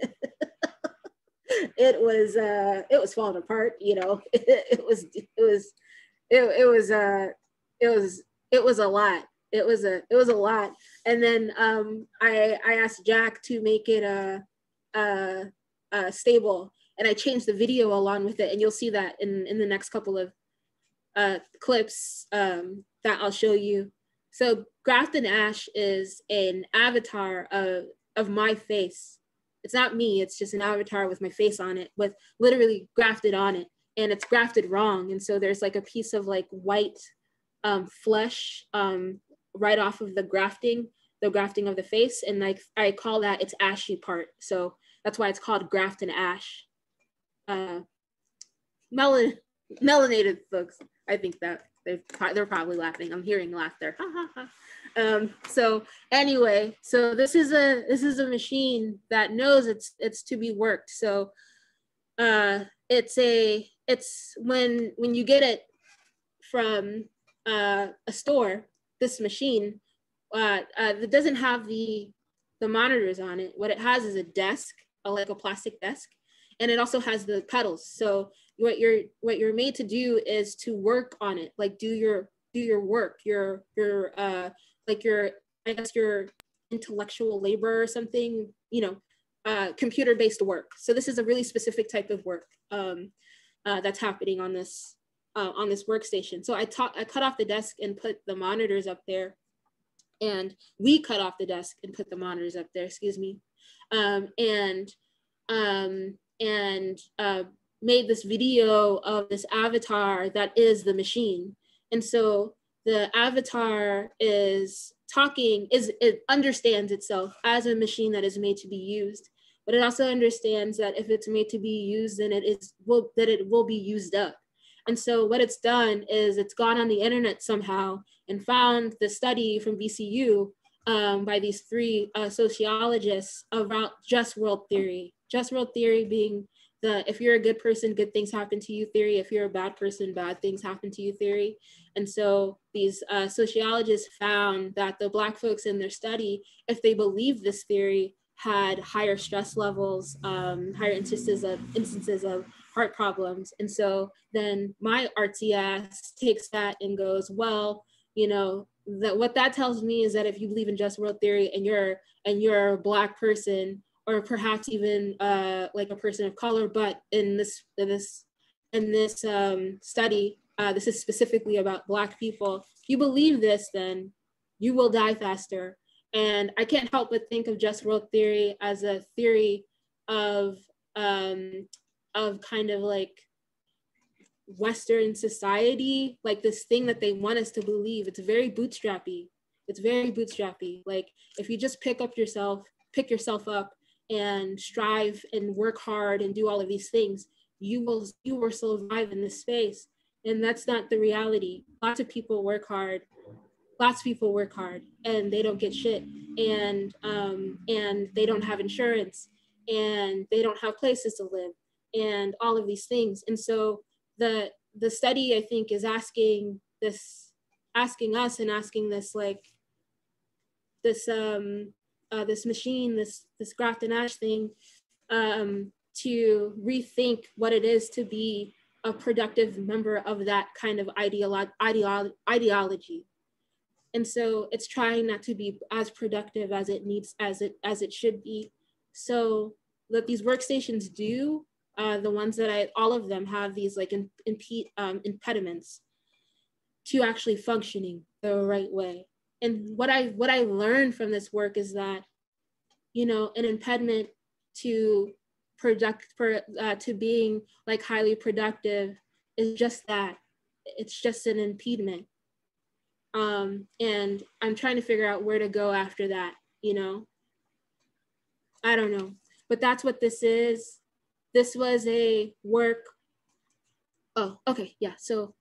it was uh, it was falling apart, you know. It, it was it was it, it was uh it was it was a lot. It was a it was a lot. And then um, I I asked Jack to make it a a, a stable, and I changed the video along with it, and you'll see that in in the next couple of uh, clips um, that I'll show you. So Grafton Ash is an avatar of, of my face. It's not me, it's just an avatar with my face on it, with literally grafted on it, and it's grafted wrong. And so there's like a piece of like white um, flesh um, right off of the grafting, the grafting of the face. And like I call that its ashy part. So that's why it's called Grafton Ash. Uh, melan melanated folks, I think that they're, they're probably laughing. I'm hearing laughter. Ha, ha, ha. Um, so anyway, so this is a this is a machine that knows it's it's to be worked. So uh, it's a it's when when you get it from uh, a store, this machine uh, uh, that doesn't have the the monitors on it. What it has is a desk, a, like a plastic desk, and it also has the pedals. So what you're what you're made to do is to work on it, like do your do your work, your your uh like your I guess your intellectual labor or something, you know, uh, computer-based work. So this is a really specific type of work um, uh, that's happening on this uh, on this workstation. So I taught I cut off the desk and put the monitors up there, and we cut off the desk and put the monitors up there. Excuse me, um, and um, and uh, made this video of this avatar that is the machine. And so the avatar is talking, is it understands itself as a machine that is made to be used, but it also understands that if it's made to be used, then it is will that it will be used up. And so what it's done is it's gone on the internet somehow and found the study from V C U um, by these three uh, sociologists about just world theory. Just world theory being the if you're a good person, good things happen to you theory. If you're a bad person, bad things happen to you theory. And so these uh, sociologists found that the Black folks in their study, if they believed this theory, had higher stress levels, um, higher instances of instances of heart problems. And so then my artsy ass takes that and goes, well, you know, that what that tells me is that if you believe in just world theory and you're and you're a Black person, or perhaps even uh, like a person of color, but in this in this in this um, study, uh, this is specifically about Black people. If you believe this, then you will die faster. And I can't help but think of just world theory as a theory of um, of kind of like Western society, like this thing that they want us to believe. It's very bootstrappy. It's very bootstrappy. Like if you just pick up yourself, pick yourself up, and strive and work hard and do all of these things, you will you will survive in this space. And that's not the reality. Lots of people work hard. Lots of people work hard and they don't get shit. And um, and they don't have insurance and they don't have places to live and all of these things. And so the the study, I think, is asking this, asking us and asking this like this um uh, this machine, this this Grafton Ash thing, um, to rethink what it is to be a productive member of that kind of ideolo- ideolo- ideology. And so it's trying not to be as productive as it needs, as it as it should be. So what these workstations do, uh, the ones that I, all of them have these like in, impe- um, impediments to actually functioning the right way. And what I what I learned from this work is that, you know, an impediment to product for uh, to being like highly productive is just that. It's just an impediment. Um, and I'm trying to figure out where to go after that, you know? I don't know, but that's what this is. This was a work. Oh, okay, yeah, so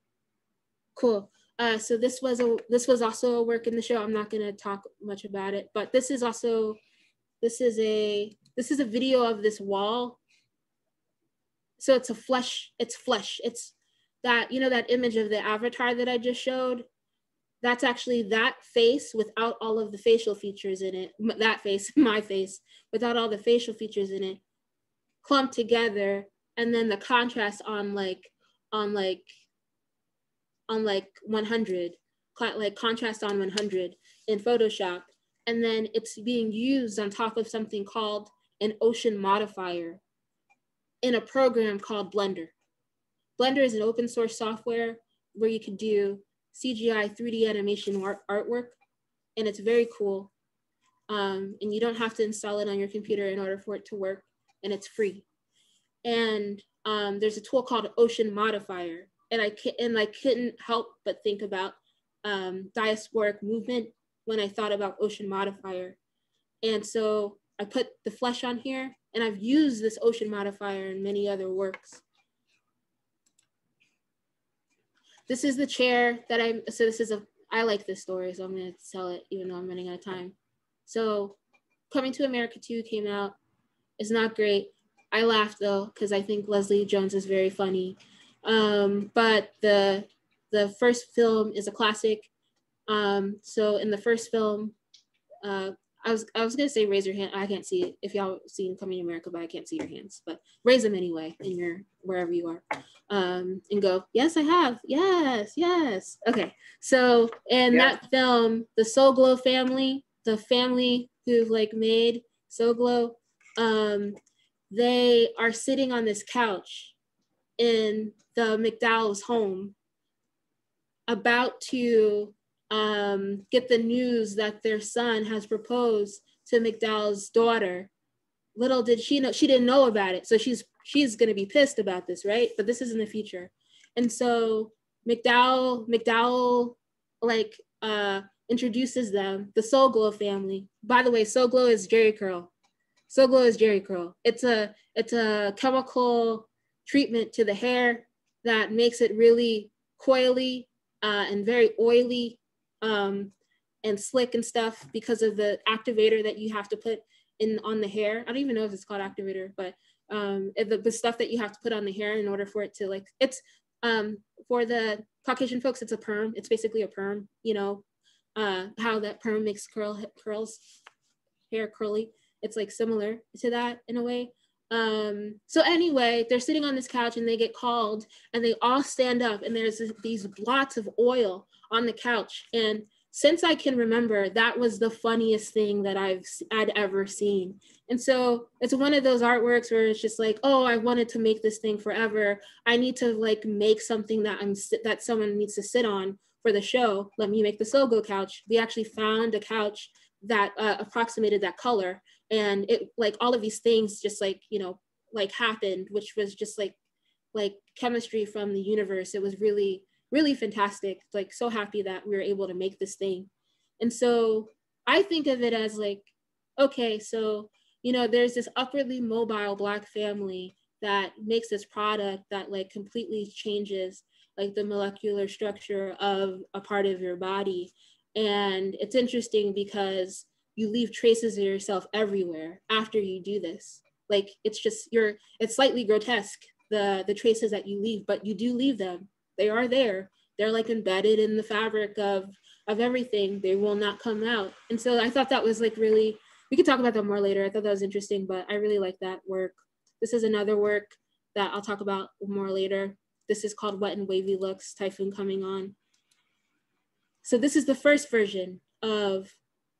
cool. Uh, so this was a this was also a work in the show. I'm not gonna talk much about it, but this is also, this is a this is a video of this wall. So it's a flesh, it's flesh. It's that, you know, that image of the avatar that I just showed. That's actually that face without all of the facial features in it. That face, my face, without all the facial features in it, clumped together, and then the contrast on like on like on like one hundred, like contrast on one hundred in Photoshop, and then it's being used on top of something called an ocean modifier in a program called Blender. Blender is an open source software where you can do C G I three D animation art, artwork, and it's very cool. Um, and you don't have to install it on your computer in order for it to work, and it's free. And um, there's a tool called Ocean Modifier, and I can, and I couldn't help but think about um, diasporic movement when I thought about Ocean Modifier. And so I put the flesh on here, and I've used this Ocean Modifier in many other works. This is the chair that I'm, so this is a, I like this story, so I'm gonna sell it even though I'm running out of time. So Coming to America two came out. It's not great. I laughed though, because I think Leslie Jones is very funny. Um, but the, the first film is a classic. Um, so in the first film, uh, I was I was gonna say raise your hand. I can't see it if y'all seen Coming to America, but I can't see your hands. But raise them anyway in your wherever you are, um, and go. Yes, I have. Yes, yes. Okay. So in yeah. that film, the Soul Glow family, the family who've like made Soul Glow, um, they are sitting on this couch in the McDowell's home, about to um, get the news that their son has proposed to McDowell's daughter. Little did she know, she didn't know about it. So she's she's gonna be pissed about this, right? But this is in the future. And so McDowell, McDowell like uh, introduces them, the Soul Glow family. By the way, Soul Glow is Jerry Curl. Soul Glow is Jerry Curl. It's a, it's a chemical treatment to the hair that makes it really coily uh, and very oily, um, and slick and stuff because of the activator that you have to put in on the hair. I don't even know if it's called activator, but um, the, the stuff that you have to put on the hair in order for it to like, it's um, for the Caucasian folks, it's a perm. It's basically a perm, you know, uh, how that perm makes curl curls, hair curly. It's like similar to that in a way. Um, so anyway, they're sitting on this couch and they get called and they all stand up and there's these blots of oil on the couch. And since I can remember, that was the funniest thing that I've I'd ever seen. And so it's one of those artworks where it's just like, oh, I wanted to make this thing forever. I need to like make something that I'm that someone needs to sit on for the show. Let me make the Soul Glow couch. We actually found a couch that uh, approximated that color. And it like all of these things just like, you know, like happened, which was just like, like chemistry from the universe. It was really, really fantastic. Like so happy that we were able to make this thing. And so I think of it as like, okay, so you know, there's this upwardly mobile Black family that makes this product that like completely changes like the molecular structure of a part of your body. And it's interesting because you leave traces of yourself everywhere after you do this. Like, it's just, you're, it's slightly grotesque, the, the traces that you leave, but you do leave them. They are there. They're like embedded in the fabric of, of everything. They will not come out. And so I thought that was like really, we could talk about that more later. I thought that was interesting, but I really like that work. This is another work that I'll talk about more later. This is called Wet and Wavy Looks, Typhoon Coming On. So this is the first version of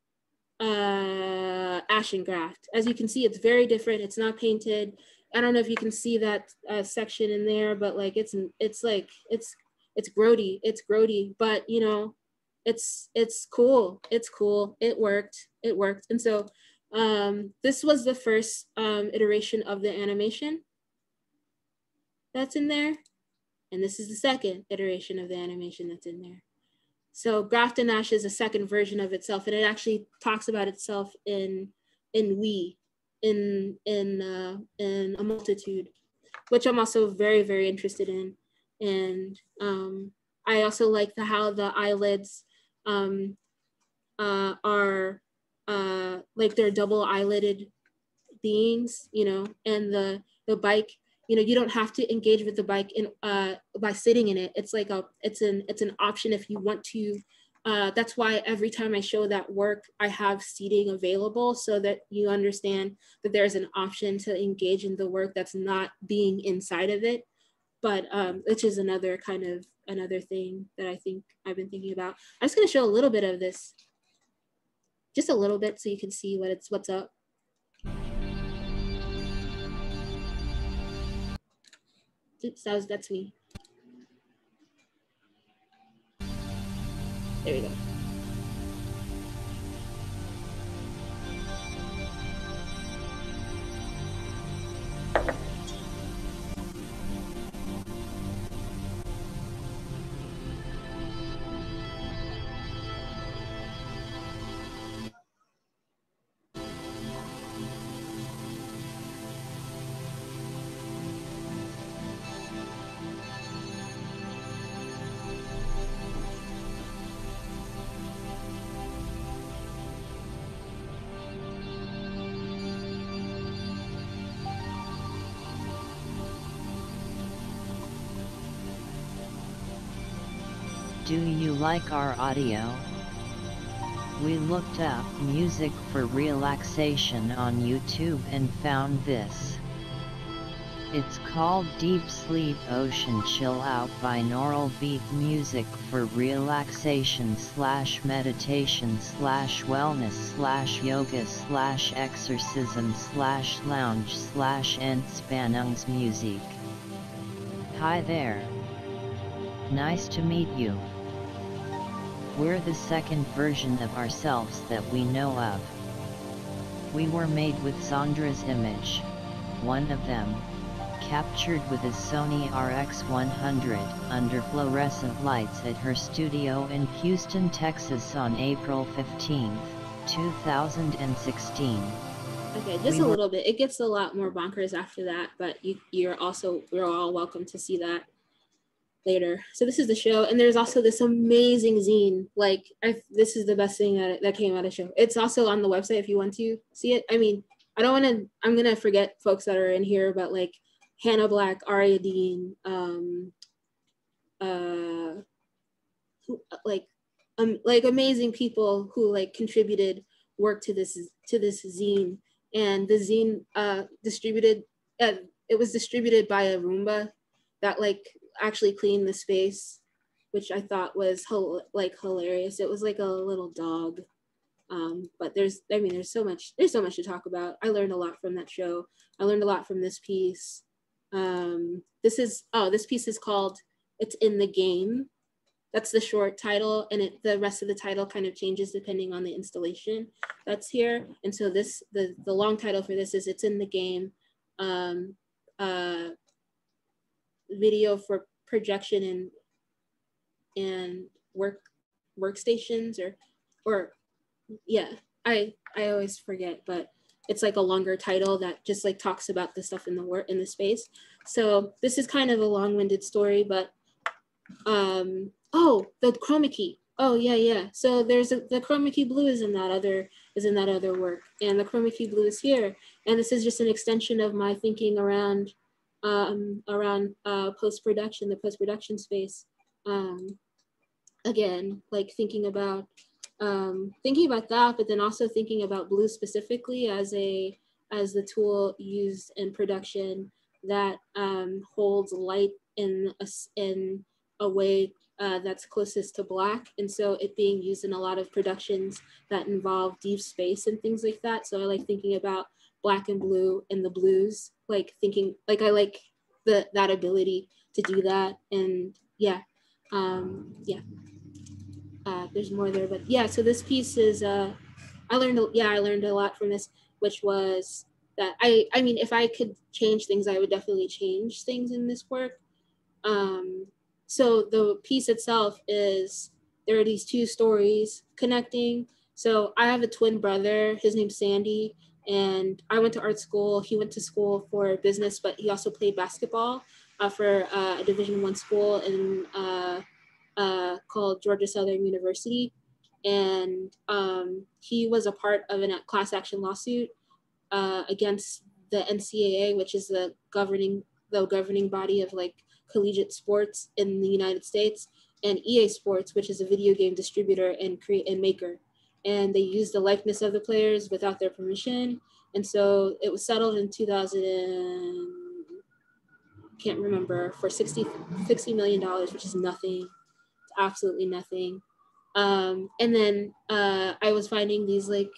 uh, Ashen Graft. As you can see, it's very different. It's not painted. I don't know if you can see that uh, section in there, but like it's it's like it's it's grody. It's grody, but you know, it's it's cool. It's cool. It worked. It worked. And so um, this was the first um, iteration of the animation that's in there, and this is the second iteration of the animation that's in there. So Graft and Ash is a second version of itself, and it actually talks about itself in in we, in in uh, in a multitude, which I'm also very very interested in. And um, I also like the how the eyelids um, uh, are uh, like they're double eyelided beings, you know, and the the bike. You know, you don't have to engage with the bike in uh, by sitting in it. It's like a, it's an, it's an option if you want to. Uh, that's why every time I show that work, I have seating available so that you understand that there's an option to engage in the work that's not being inside of it. But um, which is another kind of another thing that I think I've been thinking about. I'm just gonna show a little bit of this, just a little bit, so you can see what it's what's up. Oops, that was, that's me. There we go. Do you like our audio? We looked up music for relaxation on YouTube and found this. It's called Deep Sleep Ocean Chill Out binaural beat music for relaxation slash meditation slash wellness slash yoga slash exorcism slash lounge slash Entspannungsmusik. Hi there. Nice to meet you. We're the second version of ourselves that we know of. We were made with Sandra's image, one of them, captured with a Sony R X one hundred under fluorescent lights at her studio in Houston, Texas on April fifteenth, two thousand sixteen. Okay, just We a were- little bit. It gets a lot more bonkers after that, but you, you're also, you're all welcome to see that later. So this is the show, and there's also this amazing zine. Like, I, this is the best thing that, that came out of the show. It's also on the website if you want to see it. I mean, I don't want to, I'm going to forget folks that are in here, but like Hannah Black, Aria Dean, um, uh, who, like, um, like amazing people who like contributed work to this, to this zine. And the zine uh, distributed, uh, it was distributed by a Roomba that like actually cleaned the space, which I thought was like hilarious. It was like a little dog. Um, but there's, I mean, there's so much, there's so much to talk about. I learned a lot from that show. I learned a lot from this piece. Um, this is, oh, this piece is called It's in the Game. That's the short title, and it, the rest of the title kind of changes depending on the installation that's here. And so this, the, the long title for this is It's in the Game. Um, uh, video for projection and and work workstations or or yeah I I always forget, but it's like a longer title that just like talks about the stuff in the work in the space. So this is kind of a long-winded story, but um, oh, the chroma key. Oh yeah, yeah. So there's a, the chroma key blue is in that other is in that other work, and the chroma key blue is here. And this is just an extension of my thinking around um, around uh, post-production, the post-production space. Um, again, like thinking about um, thinking about that, but then also thinking about blue specifically as a as the tool used in production that um, holds light in a, in a way uh, that's closest to black. And so it being used in a lot of productions that involve deep space and things like that. So I like thinking about black and blue and the blues, like thinking, like I like the that ability to do that. And yeah, um, yeah, uh, there's more there, but yeah, so this piece is, uh, I learned, yeah, I learned a lot from this, which was that I, I mean, if I could change things, I would definitely change things in this work. Um, so the piece itself is, there are these two stories connecting. So I have a twin brother, his name's Sandy, and I went to art school. He went to school for business, but he also played basketball uh, for uh, a Division One school in, uh, uh, called Georgia Southern University. And um, he was a part of a class action lawsuit uh, against the N C A A, which is the governing, the governing body of like collegiate sports in the United States, and E A Sports, which is a video game distributor and create and maker. And they used the likeness of the players without their permission. And so it was settled in two thousand, can't remember, for sixty million dollars, which is nothing, it's absolutely nothing. Um, and then uh, I was finding these like,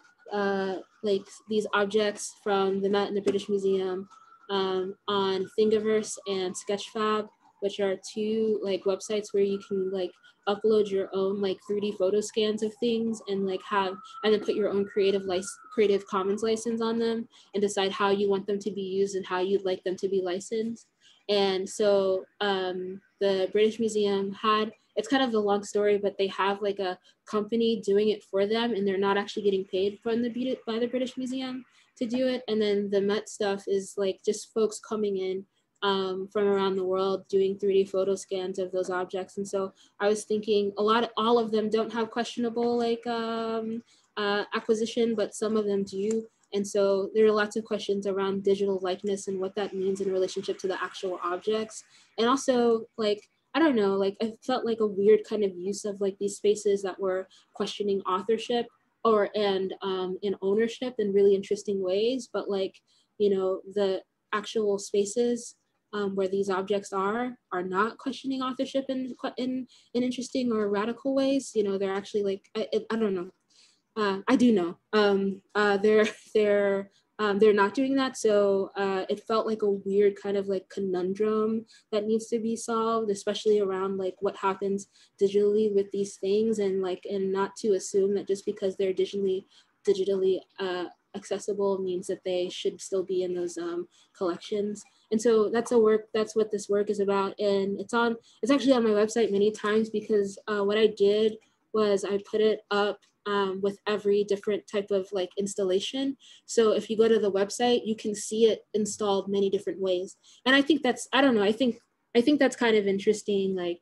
uh, like these objects from the Met and the British Museum um, on Thingiverse and Sketchfab, which are two like websites where you can like upload your own like three D photo scans of things and like have, and then put your own creative license, Creative Commons license on them and decide how you want them to be used and how you'd like them to be licensed. And so um, the British Museum had, it's kind of a long story, but they have like a company doing it for them and they're not actually getting paid from the, by the British Museum to do it. And then the Met stuff is like just folks coming in um, from around the world doing three D photo scans of those objects. And so I was thinking a lot of, all of them don't have questionable like um, uh, acquisition, but some of them do. And so there are lots of questions around digital likeness and what that means in relationship to the actual objects. And also like, I don't know, like I felt like a weird kind of use of like these spaces that were questioning authorship or and um, and ownership in really interesting ways. But like, you know, the actual spaces um, where these objects are, are not questioning authorship in, in, in interesting or radical ways. You know, they're actually like, I, I don't know. Uh, I do know. Um, uh, they're, they're, Um, they're not doing that. So uh, it felt like a weird kind of like conundrum that needs to be solved, especially around like what happens digitally with these things, and like, and not to assume that just because they're digitally digitally uh, accessible means that they should still be in those um, collections. And so that's a work, that's what this work is about. And it's on, it's actually on my website many times because uh, what I did was I put it up Um, with every different type of like installation. So if you go to the website, you can see it installed many different ways. And I think that's, I don't know, I think, I think that's kind of interesting. Like,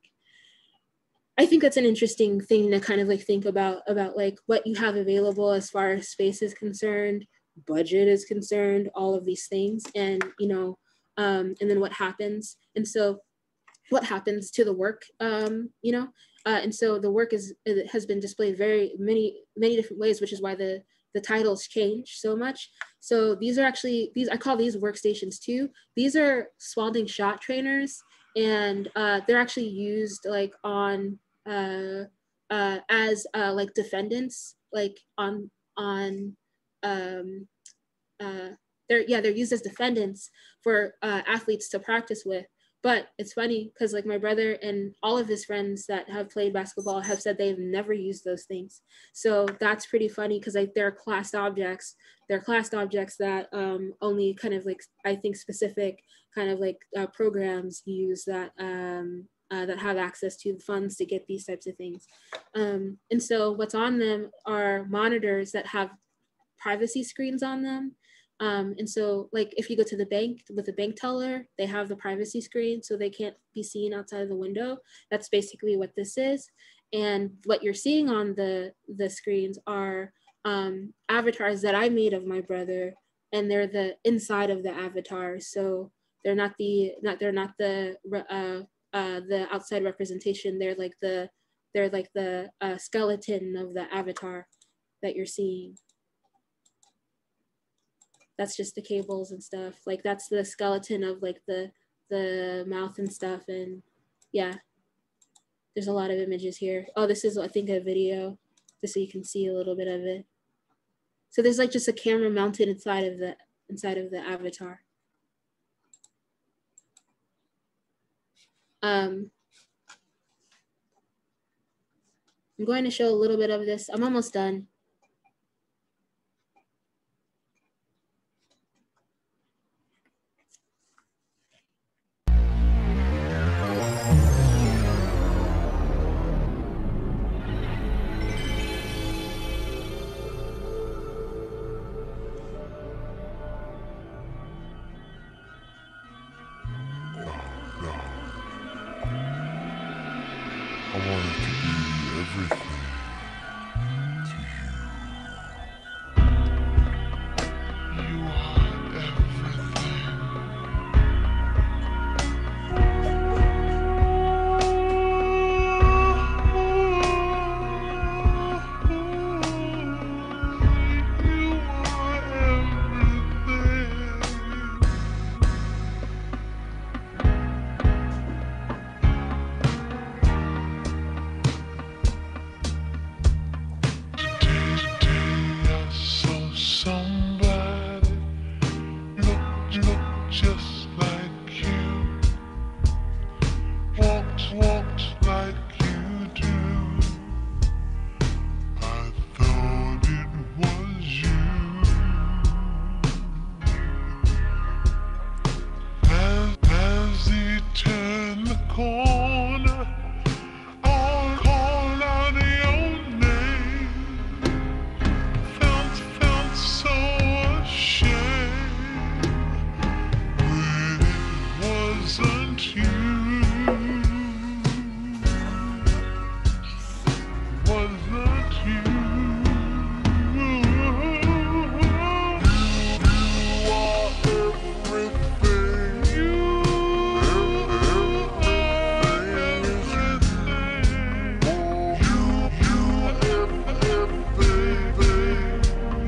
I think that's an interesting thing to kind of like think about, about like what you have available as far as space is concerned, budget is concerned, all of these things. And, you know, um, and then what happens. And so what happens to the work, um, you know? Uh, and so the work is it has been displayed very many many different ways, which is why the the titles change so much. So these are actually these I call these workstations too. These are Spalding shot trainers, and uh, they're actually used like on uh, uh, as uh, like defendants, like on on um, uh, they're yeah they're used as defendants for uh, athletes to practice with. But it's funny because like my brother and all of his friends that have played basketball have said they've never used those things. So that's pretty funny because like they're classed objects. They're classed objects that um, only kind of like, I think specific kind of like uh, programs use that um, uh, that have access to the funds to get these types of things. Um, and so what's on them are monitors that have privacy screens on them. Um, and so like if you go to the bank with a bank teller, they have the privacy screen so they can't be seen outside of the window. That's basically what this is. And what you're seeing on the, the screens are um, avatars that I made of my brother, and they're the inside of the avatar. So they're not the, not, they're not the, uh, uh, the outside representation. They're like the, they're like the uh, skeleton of the avatar that you're seeing. That's just the cables and stuff. Like that's the skeleton of like the, the mouth and stuff. And yeah, there's a lot of images here. Oh, this is, I think, a video, just so you can see a little bit of it. So there's like just a camera mounted inside of the, inside of the avatar. Um, I'm going to show a little bit of this. I'm almost done. I wanted to be everything to you. You are everything. You somebody look, look just like you, walks, walks like you do. I thought it was you. As, as he turned the corner, I'll call out your name. Felt, felt so ashamed when it wasn't you. Wasn't you. You are everything. You are everything. You, you everything.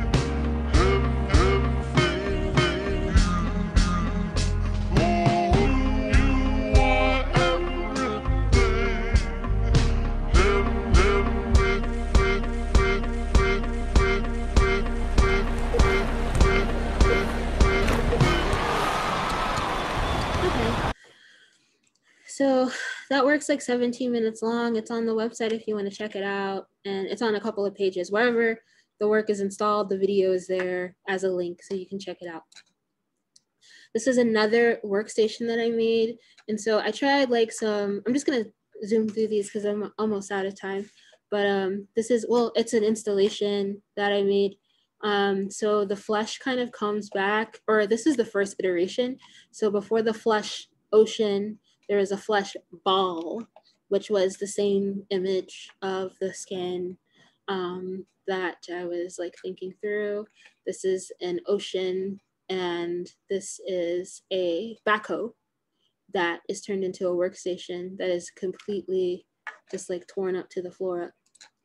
So that work's like seventeen minutes long. It's on the website if you want to check it out. And it's on a couple of pages. Wherever the work is installed, the video is there as a link, so you can check it out. This is another workstation that I made. And so I tried like some, I'm just gonna zoom through these because I'm almost out of time. But um, this is, well, it's an installation that I made. Um, so the flesh kind of comes back, or this is the first iteration. So before the flesh ocean, there is a flesh ball, which was the same image of the skin um, that I was like thinking through. This is an ocean, and this is a backhoe that is turned into a workstation that is completely just like torn up to the floor.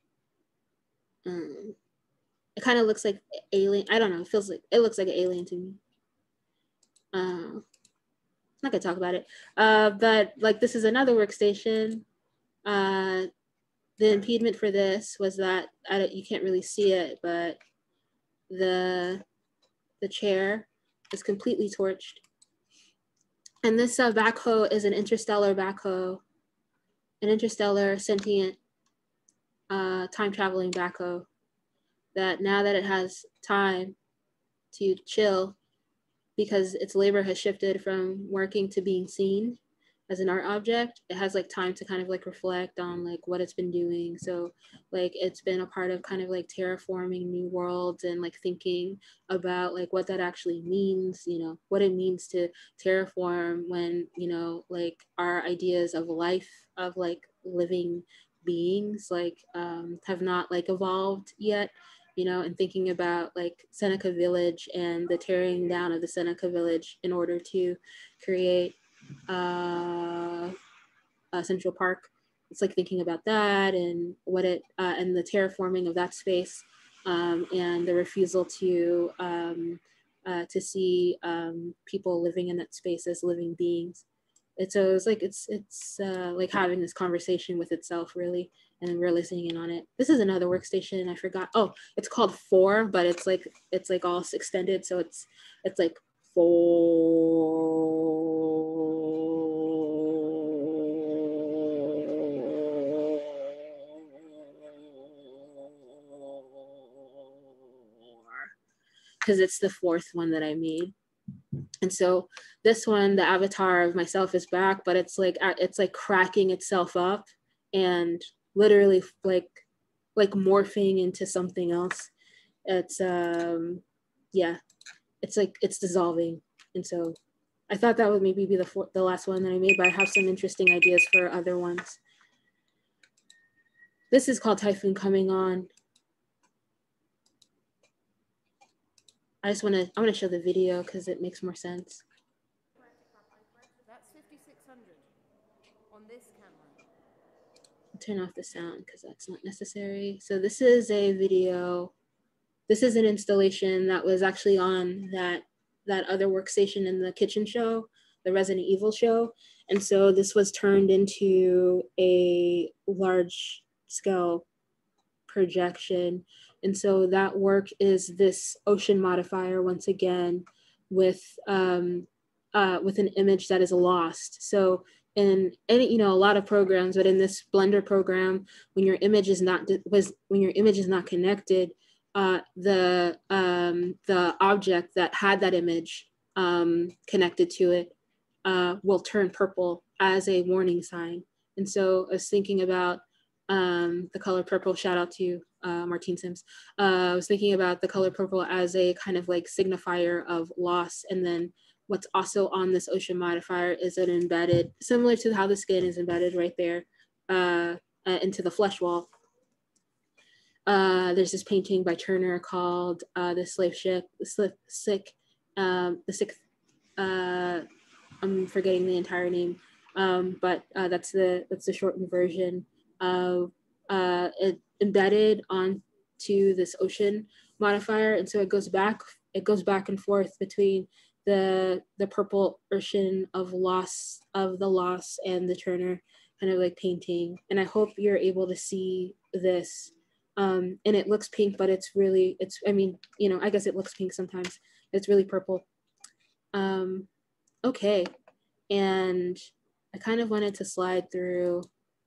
Um, it kind of looks like alien. I don't know. It feels like, it looks like an alien to me. Uh, I'm not gonna talk about it, uh, but like this is another workstation. Uh, the impediment for this was that I don't, you can't really see it, but the the chair is completely torched. And this uh, backhoe is an interstellar backhoe, an interstellar sentient uh, time traveling backhoe that now that it has time to chill, because its labor has shifted from working to being seen, as an art object, it has like time to kind of like reflect on like what it's been doing. So like it's been a part of kind of like terraforming new worlds and like thinking about like what that actually means, you know, what it means to terraform when, you know, like our ideas of life, of like living beings like um, have not like evolved yet, you know, and thinking about like Seneca Village and the tearing down of the Seneca Village in order to create uh, uh, Central Park. It's like thinking about that and what it, uh, and the terraforming of that space um, and the refusal to, um, uh, to see um, people living in that space as living beings. It's, so it's like, it's, it's uh, like having this conversation with itself really, and then really listening in on it. This is another workstation I forgot. Oh, it's called Four, but it's like, it's like all extended. So it's, it's like four. Because it's the fourth one that I made. And so this one, the avatar of myself is back, but it's like, it's like cracking itself up and literally like, like morphing into something else. It's, um, yeah, it's like, it's dissolving. And so I thought that would maybe be the, four, the last one that I made, but I have some interesting ideas for other ones. This is called Typhoon Coming On. I just wanna, I wanna show the video because it makes more sense. That's fifty-six hundred on this camera. I'll turn off the sound because that's not necessary. So this is a video. This is an installation that was actually on that, that other workstation in the kitchen show, the Resident Evil show. And so this was turned into a large scale projection. And so that work is this ocean modifier once again with um, uh, with an image that is lost. So in any, you know, a lot of programs, but in this Blender program, when your image is not was when your image is not connected, uh, the um, the object that had that image um, connected to it uh, will turn purple as a warning sign. And so I was thinking about um, the color purple. Shout out to uh, Martine Sims. Uh, I was thinking about the color purple as a kind of like signifier of loss. And then what's also on this ocean modifier is an embedded, similar to how the skin is embedded right there uh, uh, into the flesh wall. Uh, there's this painting by Turner called uh, The Slave Ship, The Slip, Sick, um, The Sick, uh, I'm forgetting the entire name, um, but uh, that's the that's the shortened version of uh, it embedded onto this ocean modifier, and so it goes back it goes back and forth between the the purple ocean of loss of the loss and the Turner kind of like painting. And I hope you're able to see this. Um, and it looks pink, but it's really it's I mean, you know, I guess it looks pink sometimes. It's really purple. Um, okay, and I kind of wanted to slide through.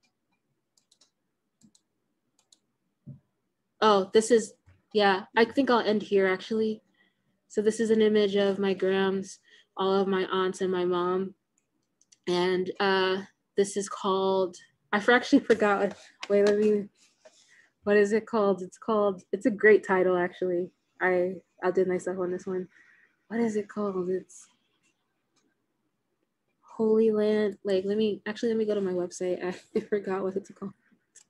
Oh, this is, yeah, I think I'll end here actually. So this is an image of my grams, all of my aunts and my mom. And uh, this is called, I actually forgot, wait, let me, what is it called? It's called, it's a great title actually. I outdid myself on this one. What is it called? It's Holy Land, like, let me, actually let me go to my website. I forgot what it's called.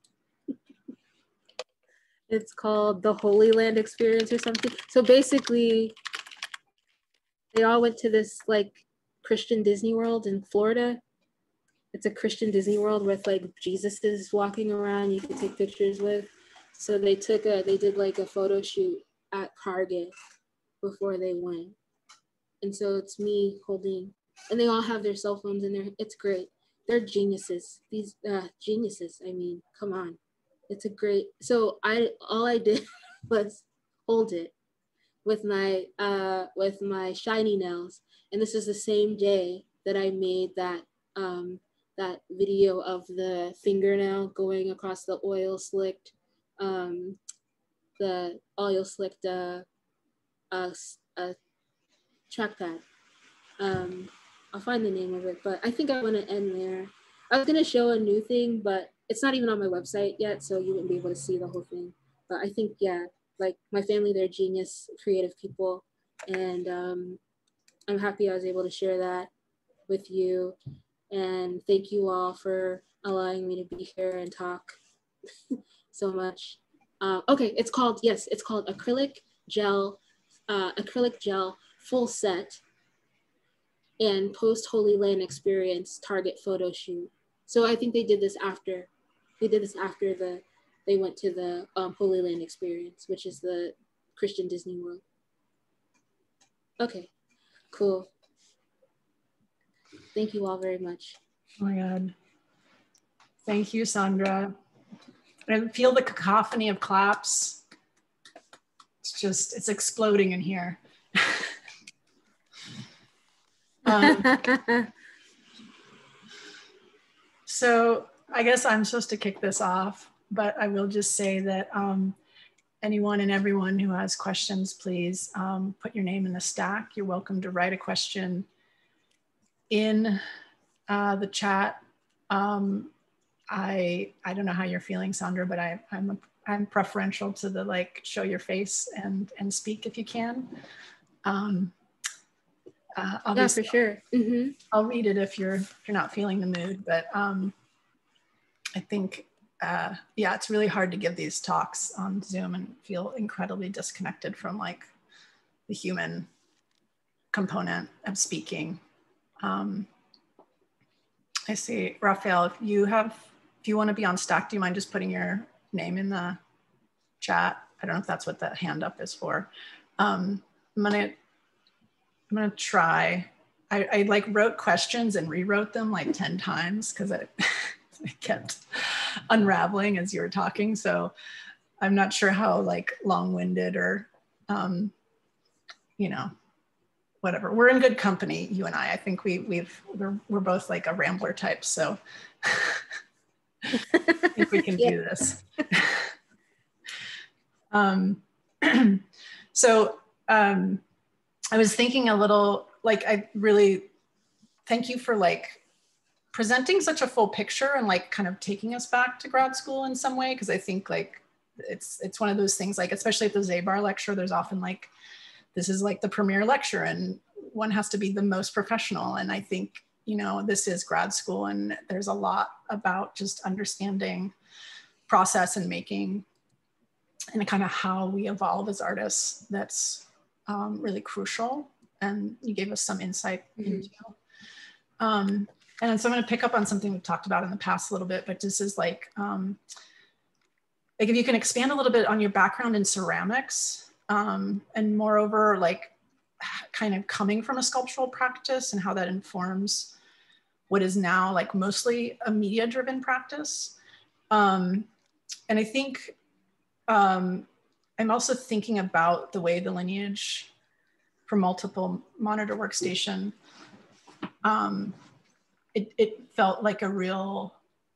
It's called the Holy Land Experience or something. So basically, they all went to this like Christian Disney World in Florida. It's a Christian Disney World with like Jesus is walking around you can take pictures with. So they took a, they did like a photo shoot at Target before they went. And so it's me holding, and they all have their cell phones in there. It's great. They're geniuses. These uh, geniuses, I mean, come on. It's a great, so I, all I did was hold it with my, uh, with my shiny nails. And this is the same day that I made that, um, that video of the fingernail going across the oil slicked, um, the oil slicked, uh, uh, uh trackpad. Um, I'll find the name of it, but I think I want to end there. I was gonna show a new thing, but it's not even on my website yet, so you wouldn't be able to see the whole thing. But I think, yeah, like my family, they're genius, creative people, and um, I'm happy I was able to share that with you. And thank you all for allowing me to be here and talk so much. Uh, okay, it's called, yes, it's called Acrylic Gel, uh, Acrylic Gel Full Set and Post Holy Land Experience Target Photo Shoot. So I think they did this after, they did this after the, they went to the um, Holy Land Experience, which is the Christian Disney World. Okay, cool. Thank you all very much. Oh my God. Thank you, Sandra. I feel the cacophony of claps. It's just, it's exploding in here. um, so I guess I'm supposed to kick this off, but I will just say that um, anyone and everyone who has questions, please um, put your name in the stack. You're welcome to write a question in uh, the chat. Um, I I don't know how you're feeling, Sandra, but I, I'm a, I'm preferential to the like show your face and and speak if you can. Um, uh, yeah, for sure. Mm-hmm. I'll read it if you're if you're not feeling the mood, but um, I think uh, yeah, it's really hard to give these talks on Zoom and feel incredibly disconnected from like the human component of speaking. Um, I see, Raphael, if you have, if you want to be on stack, do you mind just putting your name in the chat? I don't know if that's what that hand up is for. Um, I'm gonna, I'm gonna try. I, I like wrote questions and rewrote them like ten times because I, I kept unraveling as you were talking. So I'm not sure how like long-winded or, um, you know, whatever. We're in good company, you and I. I think we, we've, we're, we're both like a rambler type, so I think we can yeah. do this. um, so um, I was thinking a little, like I really, thank you for like presenting such a full picture and like kind of taking us back to grad school in some way, because I think like it's, it's one of those things, like especially at the Zabar lecture, there's often like, this is like the premier lecture and one has to be the most professional. And I think, you know, this is grad school and there's a lot about just understanding process and making and kind of how we evolve as artists that's um, really crucial. And you gave us some insight mm-hmm. into. Um, and so I'm gonna pick up on something we've talked about in the past a little bit, but this is like, um, like if you can expand a little bit on your background in ceramics, Um, and moreover, like kind of coming from a sculptural practice and how that informs what is now like mostly a media driven practice. Um, and I think um, I'm also thinking about the way the lineage for multiple monitor workstation, um, it, it felt like a real,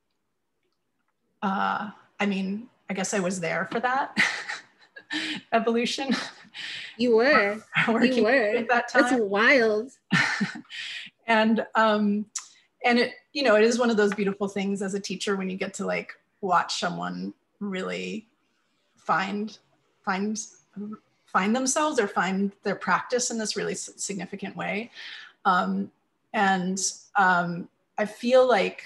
uh, I mean, I guess I was there for that. Evolution. You were. You were. At that time. That's wild. and um, and it, you know, it is one of those beautiful things as a teacher when you get to like watch someone really find find find themselves or find their practice in this really significant way. Um, and um, I feel like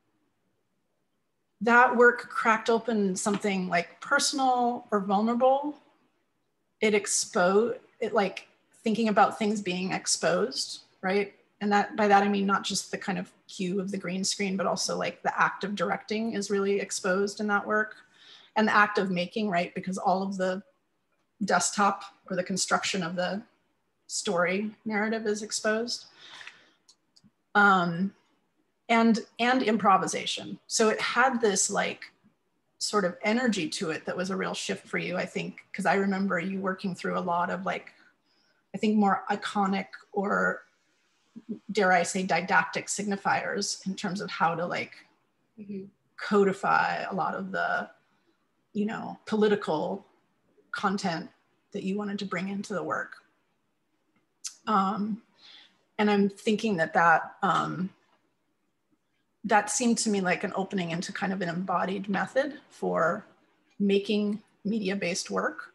that work cracked open something like personal or vulnerable. It exposed, it like thinking about things being exposed, right? And that by that, I mean, not just the kind of cue of the green screen, but also like the act of directing is really exposed in that work. And the act of making, right? Because all of the desktop or the construction of the story narrative is exposed. Um, and and improvisation. So it had this like sort of energy to it that was a real shift for you, I think, because I remember you working through a lot of like, I think more iconic or dare I say didactic signifiers in terms of how to like mm-hmm. codify a lot of the, you know, political content that you wanted to bring into the work. Um, and I'm thinking that that, um, that seemed to me like an opening into kind of an embodied method for making media-based work.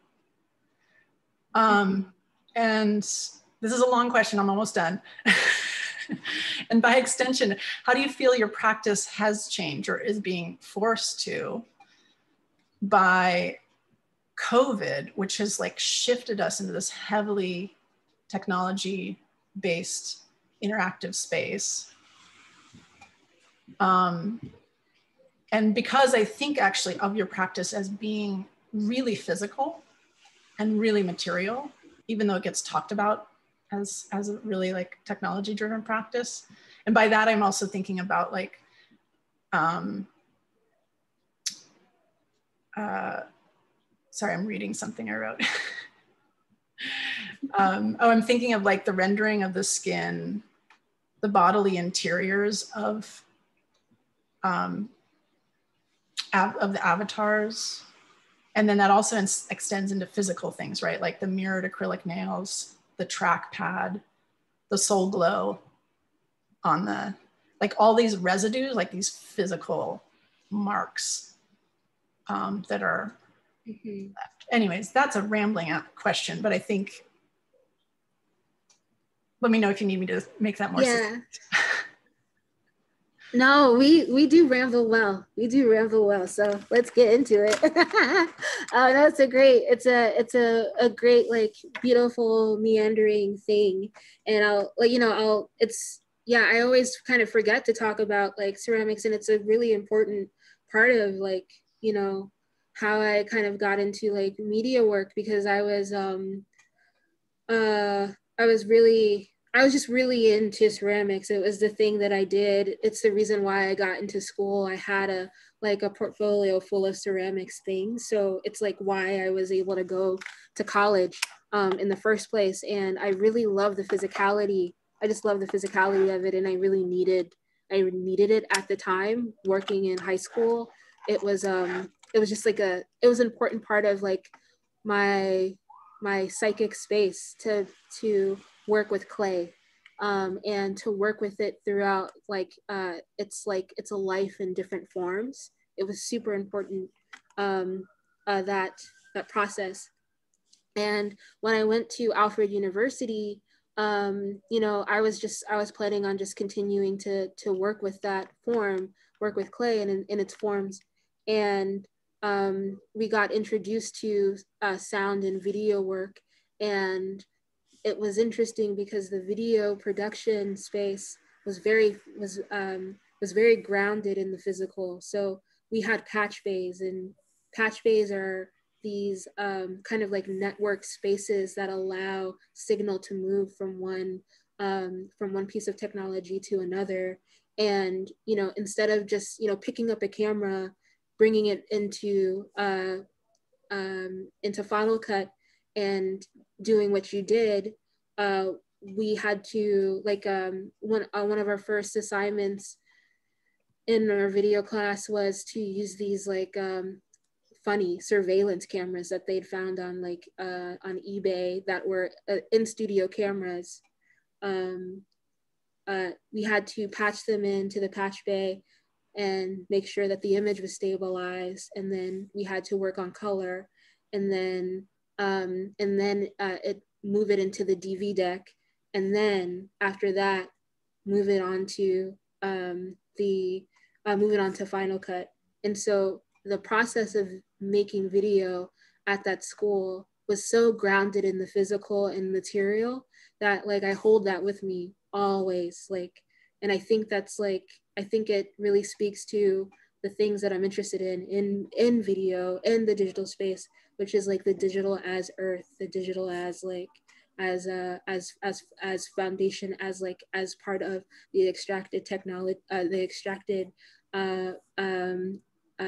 Um, and this is a long question, I'm almost done. And by extension, how do you feel your practice has changed or is being forced to by COVID, which has like shifted us into this heavily technology-based interactive space? Um, and because I think actually of your practice as being really physical and really material, even though it gets talked about as, as a really like technology driven practice. And by that, I'm also thinking about like, um, uh, sorry, I'm reading something I wrote. um, oh, I'm thinking of like the rendering of the skin, the bodily interiors of, um, av of the avatars. And then that also extends into physical things, right? Like the mirrored acrylic nails, the trackpad, the soul glow on the, like all these residues, like these physical marks um, that are mm-hmm. left. Anyways, that's a rambling question, but I think, let me know if you need me to make that more yeah. No, we we do ramble well. We do ramble well. So let's get into it. uh, that's a great. It's a it's a a great like beautiful meandering thing. And I'll like you know I'll it's yeah I always kind of forget to talk about like ceramics, and it's a really important part of like you know how I kind of got into like media work, because I was um uh I was really. I was just really into ceramics. It was the thing that I did. It's the reason why I got into school. I had a like a portfolio full of ceramics things. So it's like why I was able to go to college um, in the first place. And I really love the physicality. I just love the physicality of it. And I really needed, I needed it at the time working in high school. It was, um, it was just like a, it was an important part of like my, my psychic space to, to, work with clay um, and to work with it throughout like uh, it's like it's a life in different forms. It was super important um, uh, that that process. And when I went to Alfred University, um, you know, I was just I was planning on just continuing to to work with that form, work with clay and in, in its forms. And um, we got introduced to uh, sound and video work, and it was interesting because the video production space was very was um, was very grounded in the physical. So we had patch bays, and patch bays are these um, kind of like network spaces that allow signal to move from one um, from one piece of technology to another. And you know, instead of just you know picking up a camera, bringing it into uh, um, into Final Cut and doing what you did, uh, we had to like um, one uh, one of our first assignments in our video class was to use these like um, funny surveillance cameras that they'd found on like uh, on eBay that were uh, in studio cameras. Um, uh, we had to patch them into the patch bay and make sure that the image was stabilized, and then we had to work on color, and then um, and then uh, it move it into the D V deck, and then after that move it on to um, the uh, move it on to Final Cut. And so the process of making video at that school was so grounded in the physical and material that like I hold that with me always, like, and I think that's like I think it really speaks to the things that I'm interested in in in video and the digital space, which is like the digital as earth, the digital as like as uh, as as as foundation, as like as part of the extracted technology, uh, the extracted uh, um,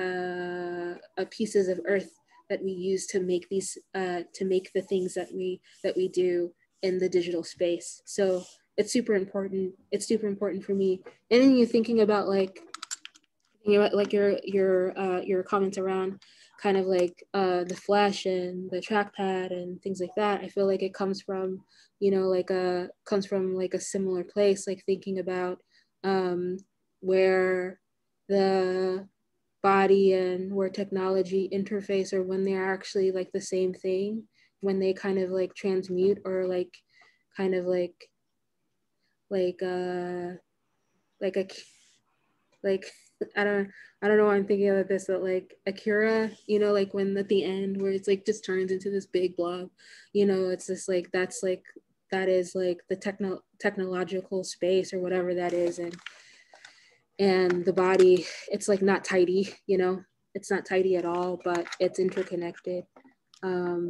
uh, uh, pieces of earth that we use to make these uh, to make the things that we that we do in the digital space. So it's super important. It's super important for me. And then you're thinking about like, you know, like your your uh, your comments around kind of like uh, the flesh and the trackpad and things like that. I feel like it comes from, you know, like a comes from like a similar place, like thinking about um, where the body and where technology interface, or when they're actually like the same thing, when they kind of like transmute or like kind of like like uh like a like I don't I don't know why I'm thinking about this, but like Akira, you know, like when at the end where it's like just turns into this big blob, you know, it's just like that's like that is like the techno technological space or whatever that is, and and the body, it's like not tidy, you know, it's not tidy at all, but it's interconnected. Um,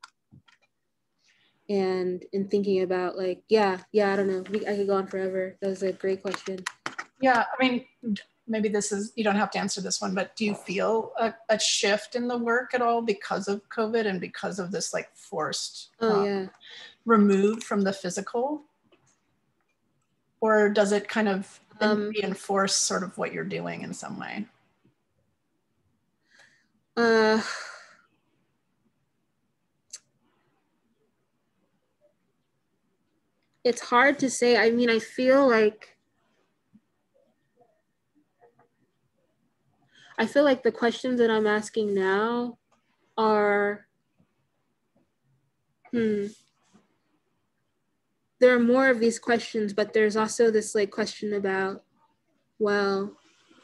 and in thinking about like, yeah, yeah, I don't know, we, I could go on forever. That was a great question. Yeah, I mean, maybe this is, you don't have to answer this one, but do you feel a, a shift in the work at all because of COVID and because of this like forced oh, um, yeah. removed from the physical? Or does it kind of um, reinforce sort of what you're doing in some way? Uh, it's hard to say. I mean, I feel like I feel like the questions that I'm asking now are, hmm, there are more of these questions, but there's also this like question about, well,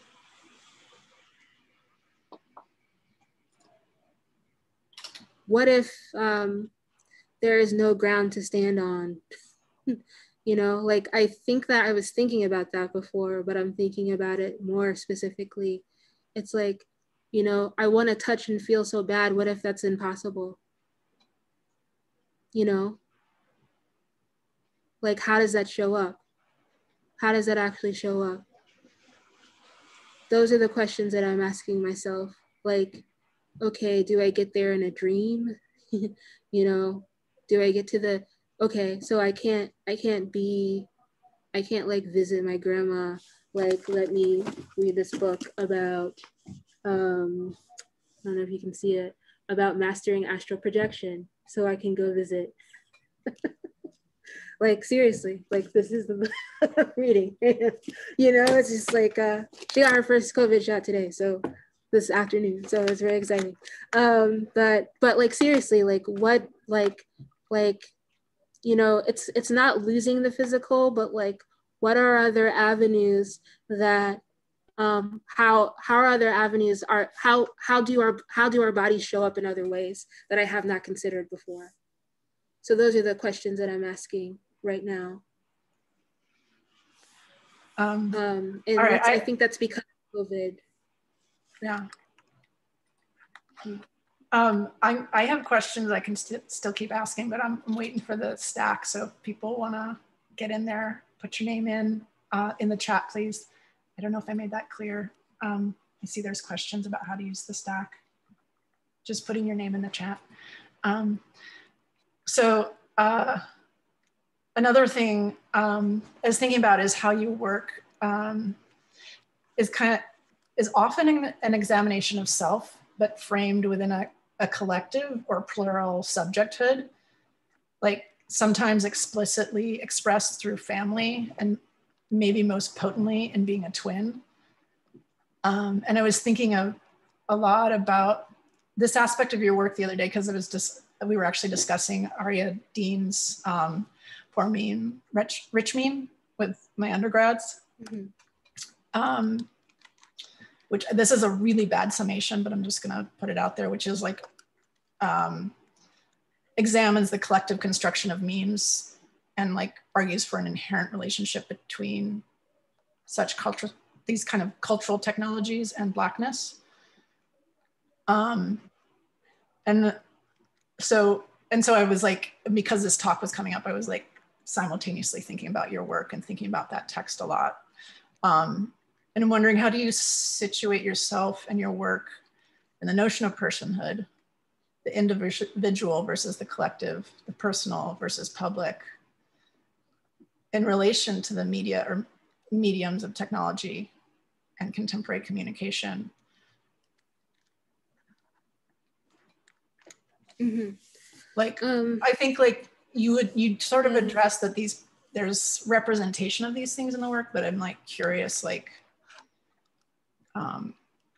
what if um, there is no ground to stand on? You know, like I think that I was thinking about that before, but I'm thinking about it more specifically. It's like, you know, I want to touch and feel so bad. What if that's impossible? You know, like how does that show up? How does that actually show up? Those are the questions that I'm asking myself. Like, okay, do I get there in a dream? You know, do I get to the, okay, so I can't, I can't be, I can't like visit my grandma, like let me read this book about, um, I don't know if you can see it, about mastering astral projection, so I can go visit. Like seriously, like this is the reading. You know, it's just like uh, she got her first COVID shot today, so this afternoon, so it's very exciting. Um, but but like seriously, like what like like you know, it's it's not losing the physical, but like what are other avenues that um, how how are other avenues are how how do our how do our bodies show up in other ways that I have not considered before? So those are the questions that I'm asking right now. Um, um, and right, that's, I, I think that's because of COVID. Yeah. Um, I, I have questions I can st still keep asking, but I'm, I'm waiting for the stack. So if people want to get in there, put your name in uh, in the chat, please. I don't know if I made that clear. Um, I see there's questions about how to use the stack. Just putting your name in the chat. Um, so uh, another thing um, I was thinking about is how you work um, is kind of is often an, an examination of self, but framed within a, a collective or plural subjecthood, like sometimes explicitly expressed through family and maybe most potently in being a twin. Um, and I was thinking of a lot about this aspect of your work the other day, because it was just, we were actually discussing Aria Dean's um, Poor Meme, Rich, Rich Meme with my undergrads. Mm-hmm. um, which this is a really bad summation, but I'm just gonna put it out there, which is like, um, examines the collective construction of memes and like argues for an inherent relationship between such cultural, these kind of cultural technologies and Blackness. Um, and so, and so I was like, because this talk was coming up, I was like simultaneously thinking about your work and thinking about that text a lot. Um, and I'm wondering, how do you situate yourself and your work in the notion of personhood, the individual versus the collective, the personal versus public, in relation to the media or mediums of technology and contemporary communication? Mm-hmm. Like, um, I think like you would, you sort of address that these, there's representation of these things in the work, but I'm like curious, like, um,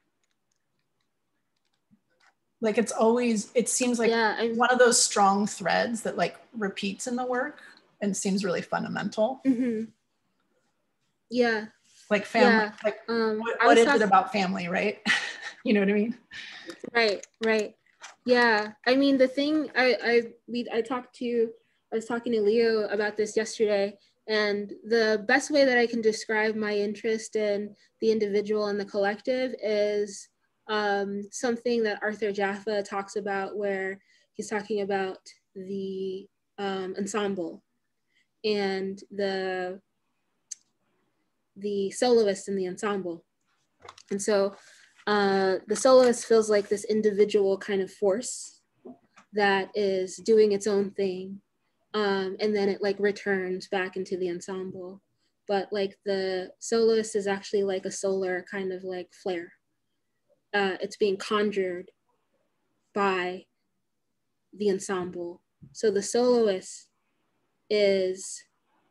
like it's always, it seems like yeah, one of those strong threads that like repeats in the work and seems really fundamental. Mm-hmm. Yeah. Like family, yeah. like um, what, I what was is talk- it about family, right? You know what I mean? Right, right. Yeah, I mean, the thing I, I, we, I talked to, I was talking to Leo about this yesterday, and the best way that I can describe my interest in the individual and the collective is um, something that Arthur Jaffa talks about, where he's talking about the um, ensemble and the, the soloist in the ensemble. And so uh, the soloist feels like this individual kind of force that is doing its own thing. Um, and then it like returns back into the ensemble. But like the soloist is actually like a solar kind of like flare. Uh, it's being conjured by the ensemble. So the soloist is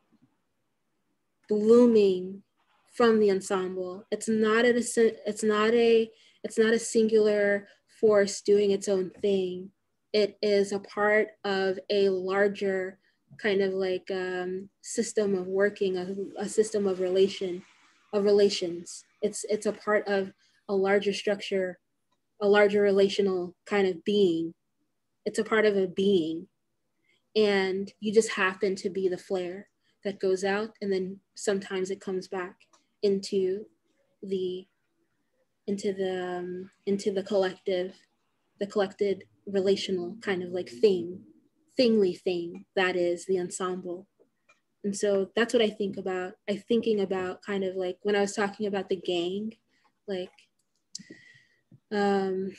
blooming from the ensemble. It's not a, it's not a, it's not a singular force doing its own thing. It is a part of a larger kind of like um, system of working, a, a system of relation, of relations. It's it's a part of a larger structure, a larger relational kind of being. It's a part of a being, and you just happen to be the flare that goes out, and then sometimes it comes back into the into the um, into the collective, the collected relational kind of like thing, thingly thing that is the ensemble. And so that's what I think about. I'm thinking about kind of like when I was talking about the gang, like um,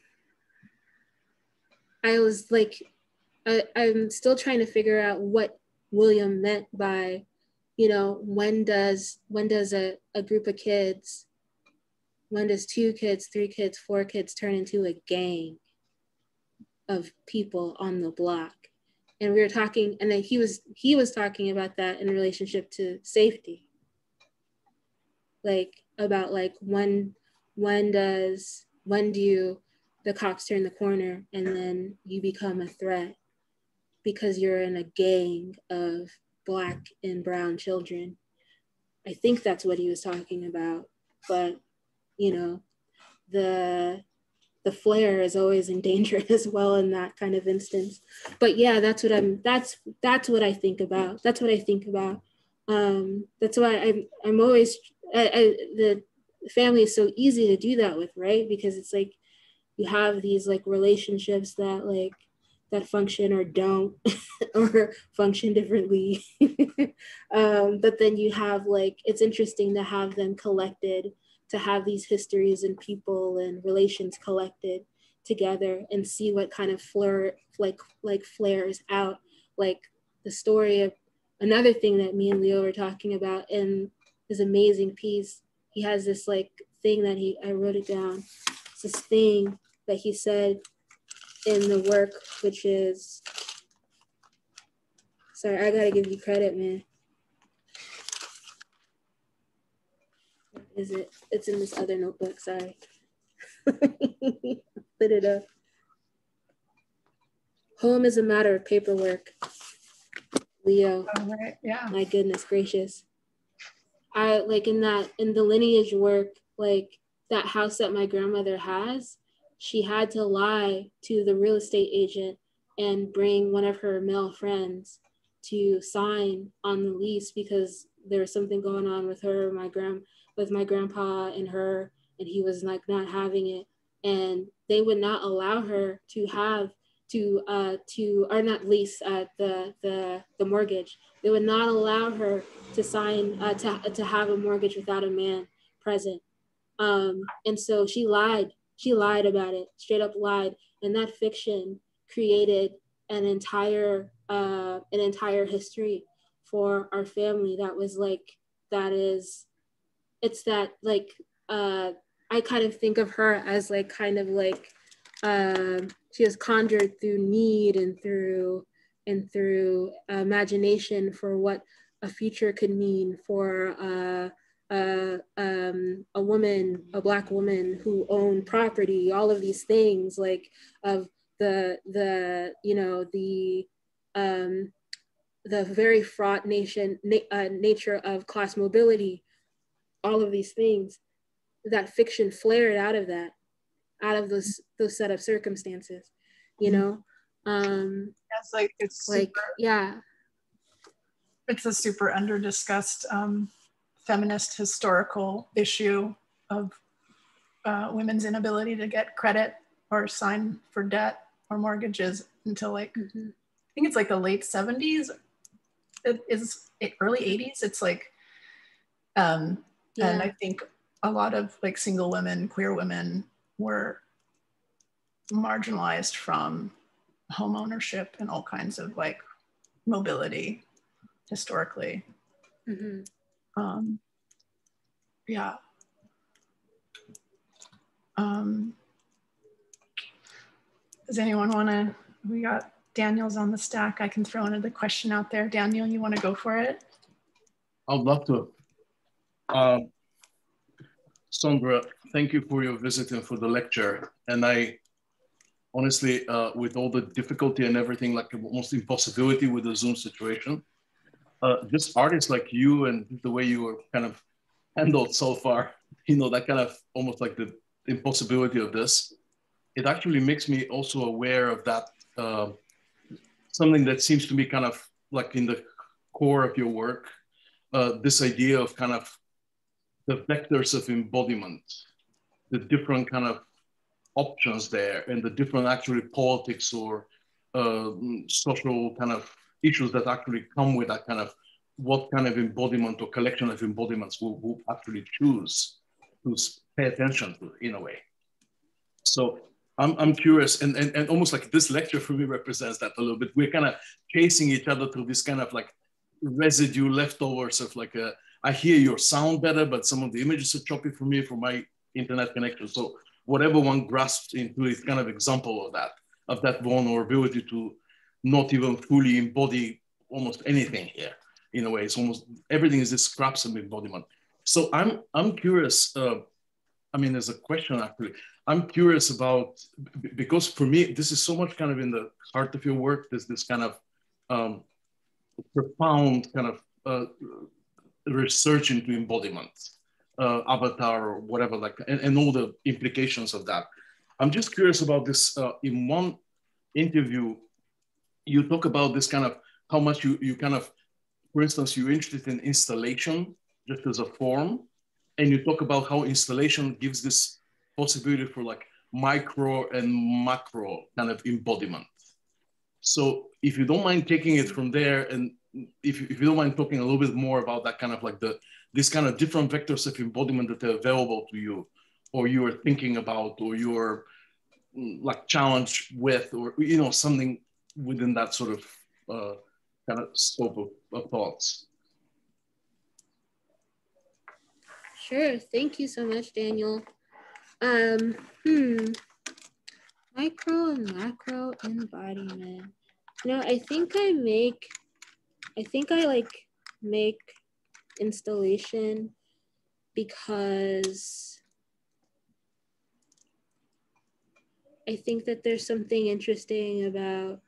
I was like, I, I'm still trying to figure out what William meant by, you know, when does when does a, a group of kids, when does two kids, three kids, four kids turn into a gang of people on the block? And we were talking, and then he was he was talking about that in relationship to safety. Like about like when when does when do you the cops turn the corner and then you become a threat because you're in a gang of Black and brown children. I think that's what he was talking about. But you know, the the flare is always in danger as well in that kind of instance. But yeah, that's what I'm, that's, that's what I think about. That's what I think about. Um, that's why I'm, I'm always, I, I, the family is so easy to do that with, right? Because it's like, you have these like relationships that like, that function or don't, or function differently. um, but then you have like, it's interesting to have them collected, to have these histories and people and relations collected together and see what kind of flare, like, like flares out. Like the story of another thing that me and Leo were talking about in his amazing piece. He has this like thing that he, I wrote it down. It's this thing that he said in the work, which is, sorry, I gotta give you credit, man. Is it? It's in this other notebook, sorry. Put it up. Home is a matter of paperwork. Leo. Oh, right. Yeah. My goodness gracious. I like in that, in the lineage work, like that house that my grandmother has, she had to lie to the real estate agent and bring one of her male friends to sign on the lease because there was something going on with her, my grand, with my grandpa and her, and he was like not having it. And they would not allow her to have to, uh, to, or not lease, uh, the, the, the mortgage. They would not allow her to sign, uh, to, to have a mortgage without a man present. Um, and so she lied. She lied about it, straight up lied. And that fiction created an entire, uh, an entire history for our family that was like, that is, it's that like, uh, I kind of think of her as like, kind of like uh, she is conjured through need and through and through imagination for what a future could mean for uh, uh, um, a woman, a Black woman who owned property, all of these things, like of the, the you know, the, um, the very fraught nation, na uh, nature of class mobility, all of these things, that fiction flared out of that, out of those, those set of circumstances, you know? Um, it's like, it's like, super, yeah. It's a super under discussed um, feminist historical issue of uh, women's inability to get credit or sign for debt or mortgages until like, mm-hmm. I think it's like the late seventies, it is early eighties. It's like, um, yeah. And I think a lot of like single women, queer women were marginalized from home ownership and all kinds of like mobility historically. Mm-hmm. um, yeah. Um, does anyone want to, we got Daniel's on the stack. I can throw another question out there. Daniel, you want to go for it? I'd love to. Um, Sondra, thank you for your visit and for the lecture. And I, honestly, uh, with all the difficulty and everything, like almost impossibility with the Zoom situation, uh, just artists like you and the way you were kind of handled so far, you know, that kind of almost like the impossibility of this, it actually makes me also aware of that, uh, something that seems to be kind of like in the core of your work, uh, this idea of kind of the vectors of embodiment, the different kind of options there and the different actually politics or uh, social kind of issues that actually come with that kind of what kind of embodiment or collection of embodiments we'll, we'll actually choose to pay attention to in a way. So I'm, I'm curious, and, and, and almost like this lecture for me represents that a little bit. We're kind of chasing each other through this kind of like residue leftovers of like a, I hear your sound better, but some of the images are choppy for me from my internet connection. So whatever one grasps into is kind of example of that, of that vulnerability to not even fully embody almost anything here. In a way, it's almost, everything is this scraps of embodiment. So I'm, I'm curious, uh, I mean, there's a question actually. I'm curious about, because for me, this is so much kind of in the heart of your work, there's this kind of um, profound kind of uh, research into embodiment, uh, avatar or whatever, like, and, and all the implications of that. I'm just curious about this. Uh, in one interview, you talk about this kind of, how much you, you kind of, for instance, you're interested in installation just as a form, and you talk about how installation gives this possibility for like micro and macro kind of embodiment. So if you don't mind taking it from there, and if you, if you don't mind talking a little bit more about that kind of like the, this kind of different vectors of embodiment that are available to you, or you are thinking about, or you're like challenged with, or, you know, something within that sort of uh, kind of scope of, of thoughts. Sure, thank you so much, Daniel. Um, hmm, micro and macro embodiment. You know, I think I make, I think I like make installation because I think that there's something interesting about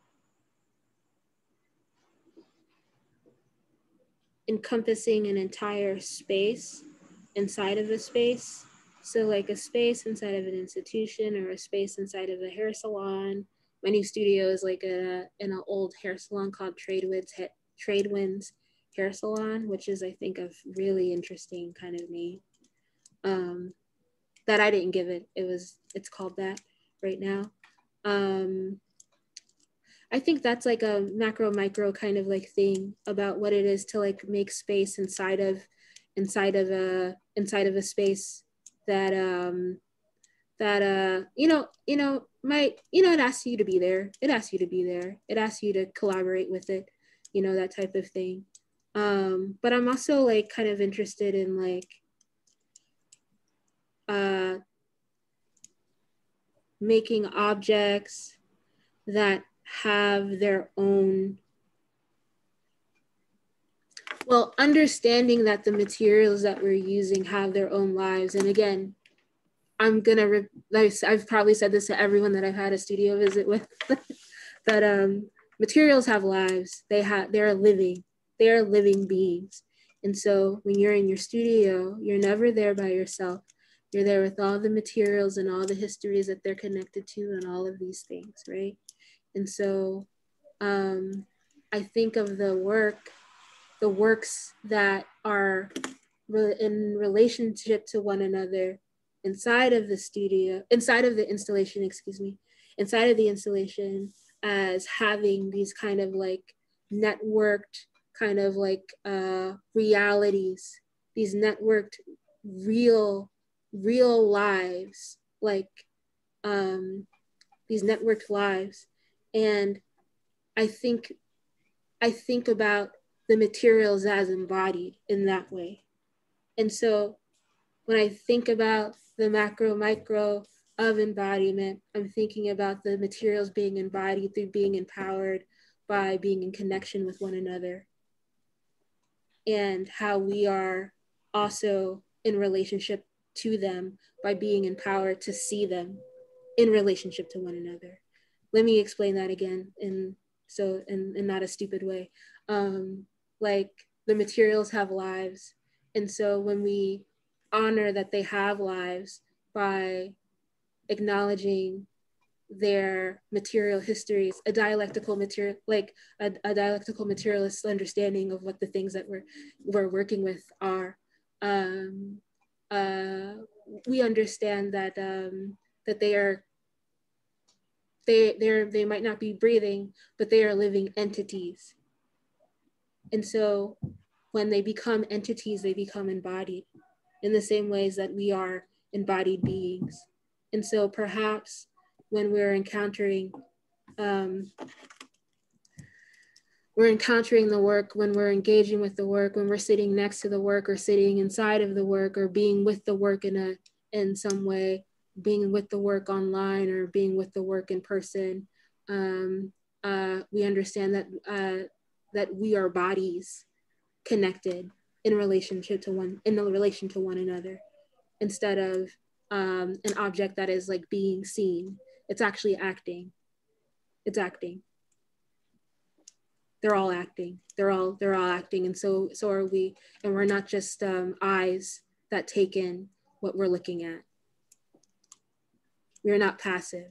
encompassing an entire space inside of a space. So like a space inside of an institution or a space inside of a hair salon. My new studio is like a, in an old hair salon called Tradewinds, Tradewinds Hair Salon, which is, I think, a really interesting kind of name. Um, that I didn't give it. It was, it's called that right now. Um, I think that's like a macro micro kind of like thing about what it is to like make space inside of, inside of a, inside of a space that, um, that, uh, you know, you know, might, you know, it asks you to be there. It asks you to be there. It asks you to collaborate with it, you know, that type of thing. Um, but I'm also like kind of interested in like, uh, making objects that have their own, well, understanding that the materials that we're using have their own lives. And again, I'm gonna, re- I've probably said this to everyone that I've had a studio visit with, that um, materials have lives. They have, they're living, they're living beings. And so when you're in your studio, you're never there by yourself. You're there with all the materials and all the histories that they're connected to and all of these things, right? And so um, I think of the work, the works that are re- in relationship to one another inside of the studio, inside of the installation, excuse me, inside of the installation as having these kind of like networked kind of like uh, realities, these networked real, real lives, like um, these networked lives. And I think, I think about the materials as embodied in that way. And so when I think about the macro micro of embodiment, I'm thinking about the materials being embodied through being empowered by being in connection with one another, and how we are also in relationship to them by being empowered to see them in relationship to one another. Let me explain that again in so in, in not a stupid way. Um, like the materials have lives. And so when we honor that they have lives by acknowledging their material histories, a dialectical material, like a, a dialectical materialist understanding of what the things that we're, we're working with are, um, uh, we understand that, um, that they are, they, they're, they might not be breathing, but they are living entities. And so when they become entities, they become embodied in the same ways that we are embodied beings. And so perhaps when we're encountering, um, we're encountering the work, when we're engaging with the work, when we're sitting next to the work or sitting inside of the work or being with the work in a, in some way, being with the work online or being with the work in person, um, uh, we understand that, uh, that we are bodies connected in relationship to one, in relation to one another, instead of um, an object that is like being seen. It's actually acting. It's acting. They're all acting. They're all they're all acting, and so so are we. And we're not just um, eyes that take in what we're looking at. We're not passive.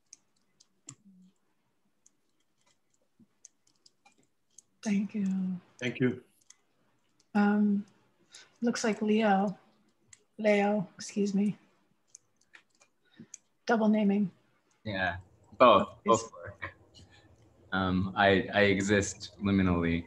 Thank you. Thank you. Um, looks like Leo, Leo, excuse me. Double naming. Yeah, both, both work. Um, I, I exist liminally.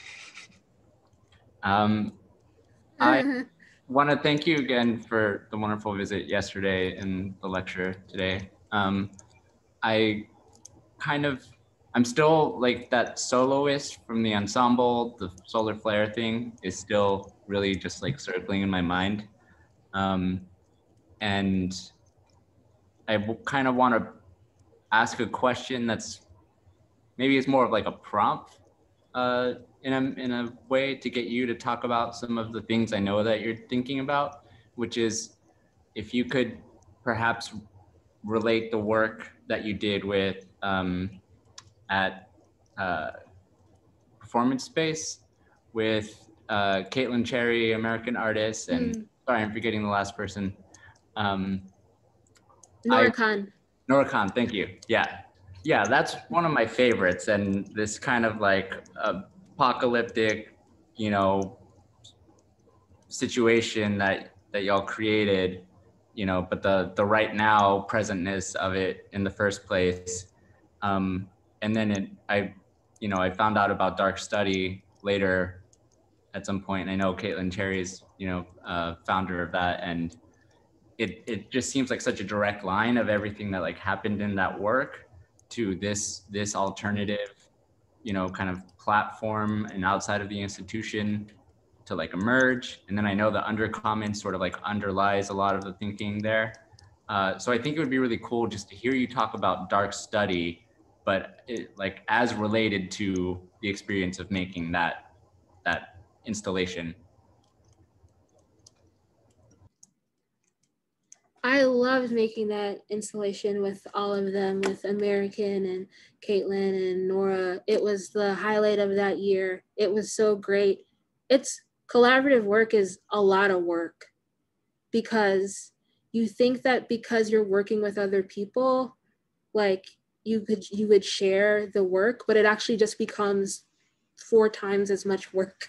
Um, I want to thank you again for the wonderful visit yesterday and the lecture today. Um, I kind of, I'm still like that soloist from the ensemble, the solar flare thing is still really just like circling in my mind. Um, and I kind of want to ask a question that's maybe it's more of like a prompt uh, in, a, in a way to get you to talk about some of the things I know that you're thinking about, which is if you could perhaps relate the work that you did with um, at uh, Performance Space with uh, Caitlin Cherry, American artist, and mm. sorry, I'm forgetting the last person. Um, Nora Khan. Nora Khan, thank you. Yeah, yeah, that's one of my favorites, and this kind of like apocalyptic, you know, situation that that y'all created, you know, but the the right now presentness of it in the first place. Um, and then it, I, you know, I found out about Dark Study later at some point. I know Caitlin Cherry's, you know, uh, founder of that, and it it just seems like such a direct line of everything that like happened in that work to this this alternative, you know, kind of platform and outside of the institution to like emerge. And then I know the Undercommon sort of like underlies a lot of the thinking there. Uh, so I think it would be really cool just to hear you talk about Dark Study, but it, like as related to the experience of making that that installation. I loved making that installation with all of them, with American and Caitlin and Nora. It was the highlight of that year. It was so great. It's collaborative work is a lot of work because you think that because you're working with other people, like you could you would share the work, but it actually just becomes four times as much work.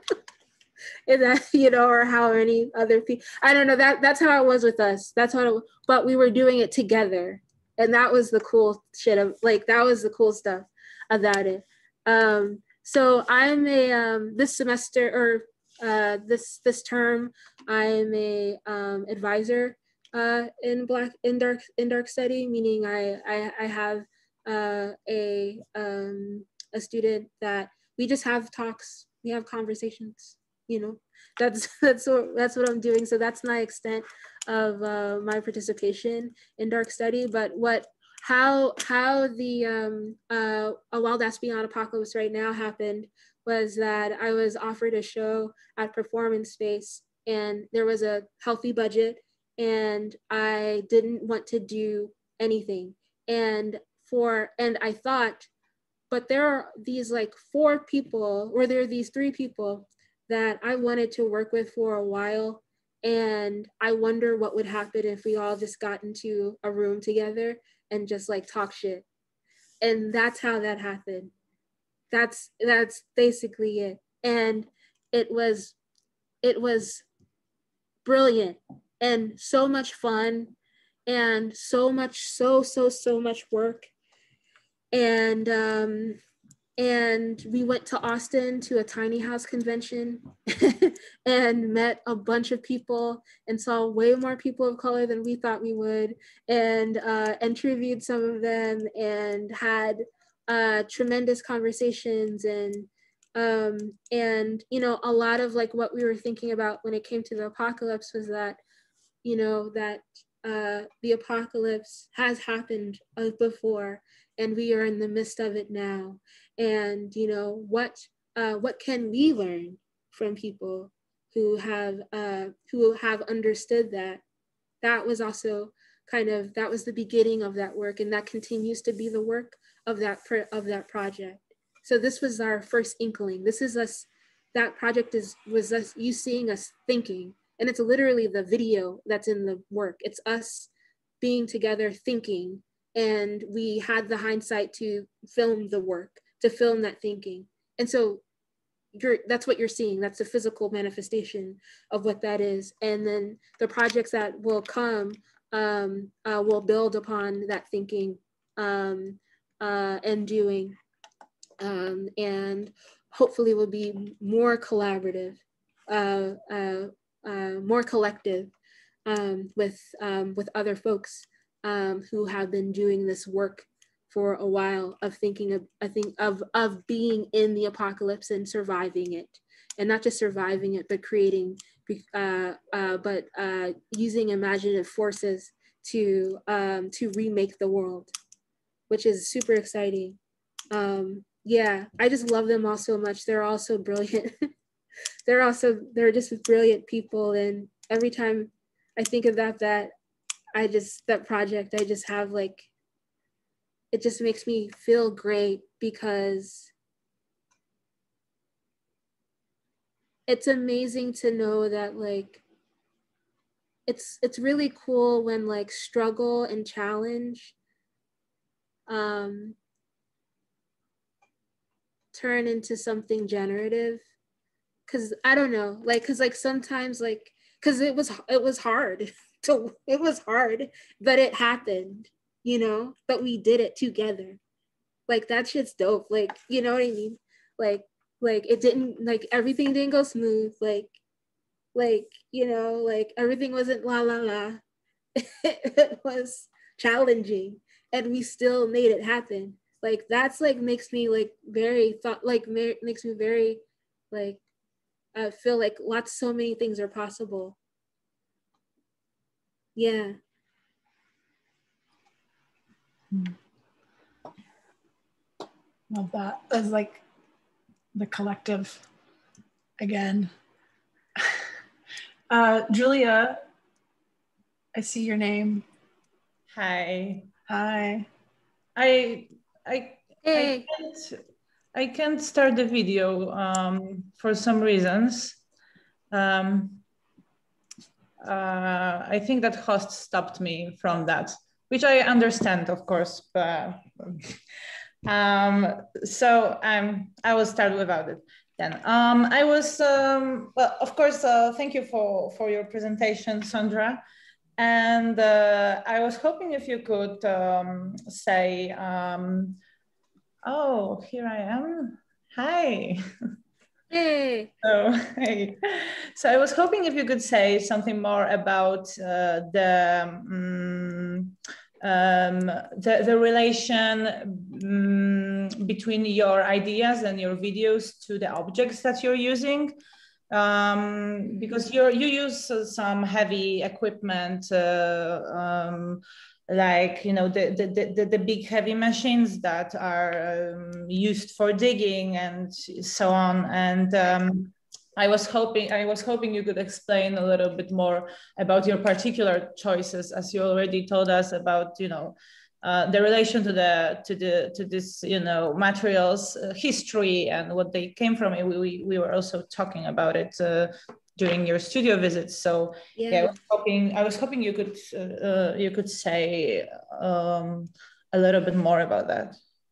And that, you know, or how many other people, I don't know, that that's how it was with us. That's how it, but we were doing it together. And that was the cool shit of, like, that was the cool stuff about it. Um, so I'm a, um, this semester, or uh, this this term, I'm a um, advisor uh, in Black, in Dark, in Dark Study, meaning I, I, I have uh, a, um, a student that we just have talks, we have conversations. You know, that's that's what that's what I'm doing. So that's my extent of uh, my participation in Dark Study. But what how how the um, uh, A Wild Ass Beyond Apocalypse right now happened was that I was offered a show at Performance Space, and there was a healthy budget, and I didn't want to do anything. And for and I thought, but there are these like four people, or there are these three people that I wanted to work with for a while. And I wonder what would happen if we all just got into a room together and just like talk shit. And that's how that happened. That's that's basically it. And it was it was brilliant and so much fun and so much, so, so, so much work. And um And we went to Austin to a tiny house convention and met a bunch of people and saw way more people of color than we thought we would, and uh, interviewed some of them and had uh, tremendous conversations. And, um, and, you know, a lot of like what we were thinking about when it came to the apocalypse was that, you know, that uh, the apocalypse has happened uh, before, and we are in the midst of it now. And, you know, what uh, what can we learn from people who have uh, who have understood that? That was also kind of, that was the beginning of that work, and that continues to be the work of that of that project. So this was our first inkling. This is us, that project is was us, you seeing us thinking, and it's literally the video that's in the work. It's us being together thinking, and we had the hindsight to film the work, to film that thinking. And so you're, that's what you're seeing. That's the physical manifestation of what that is. And then the projects that will come um, uh, will build upon that thinking um, uh, and doing, um, and hopefully will be more collaborative, uh, uh, uh, more collective um, with, um, with other folks um, who have been doing this work for a while, of thinking of, I think of, of being in the apocalypse and surviving it, and not just surviving it, but creating, uh, uh, but uh, using imaginative forces to, um, to remake the world, which is super exciting. Um, yeah, I just love them all so much. They're all so brilliant. They're also, they're just brilliant people. And every time I think about that, I just, that project, I just have like, it just makes me feel great, because it's amazing to know that like, it's, it's really cool when like struggle and challenge um, turn into something generative. Cause I don't know, like, cause like sometimes like, cause it was, it was hard. So it was hard, but it happened. You know, but we did it together. Like that shit's dope. Like, you know what I mean? Like, like it didn't, like everything didn't go smooth. Like, like, you know, like everything wasn't la la la. It was challenging, and we still made it happen. Like that's like makes me like very thought, like makes me very like, I feel like lots, so many things are possible. Yeah. Love that. That's like the collective again. Uh, Julia, I see your name. Hi. Hi. I I Hey. I can't I can't start the video um, for some reasons. Um, uh, I think that host stopped me from that, which I understand, of course. But um, so um, I will start without it. Then um, I was um, well, of course. Uh, thank you for for your presentation, Sandra. And uh, I was hoping if you could um, say, um, oh, here I am. Hi. Hey. So, hey. So I was hoping if you could say something more about uh, the, um, um, the the relation um, between your ideas and your videos to the objects that you're using. Um, because you you use uh, some heavy equipment, uh, um, like you know the, the the the big heavy machines that are um, used for digging and so on. And um, I was hoping I was hoping you could explain a little bit more about your particular choices, as you already told us about you know. Uh, the relation to the to the to this you know materials uh, history and what they came from. We we, we were also talking about it uh, during your studio visits. So yeah, yeah I was hoping I was hoping you could uh, uh, you could say um, a little bit more about that.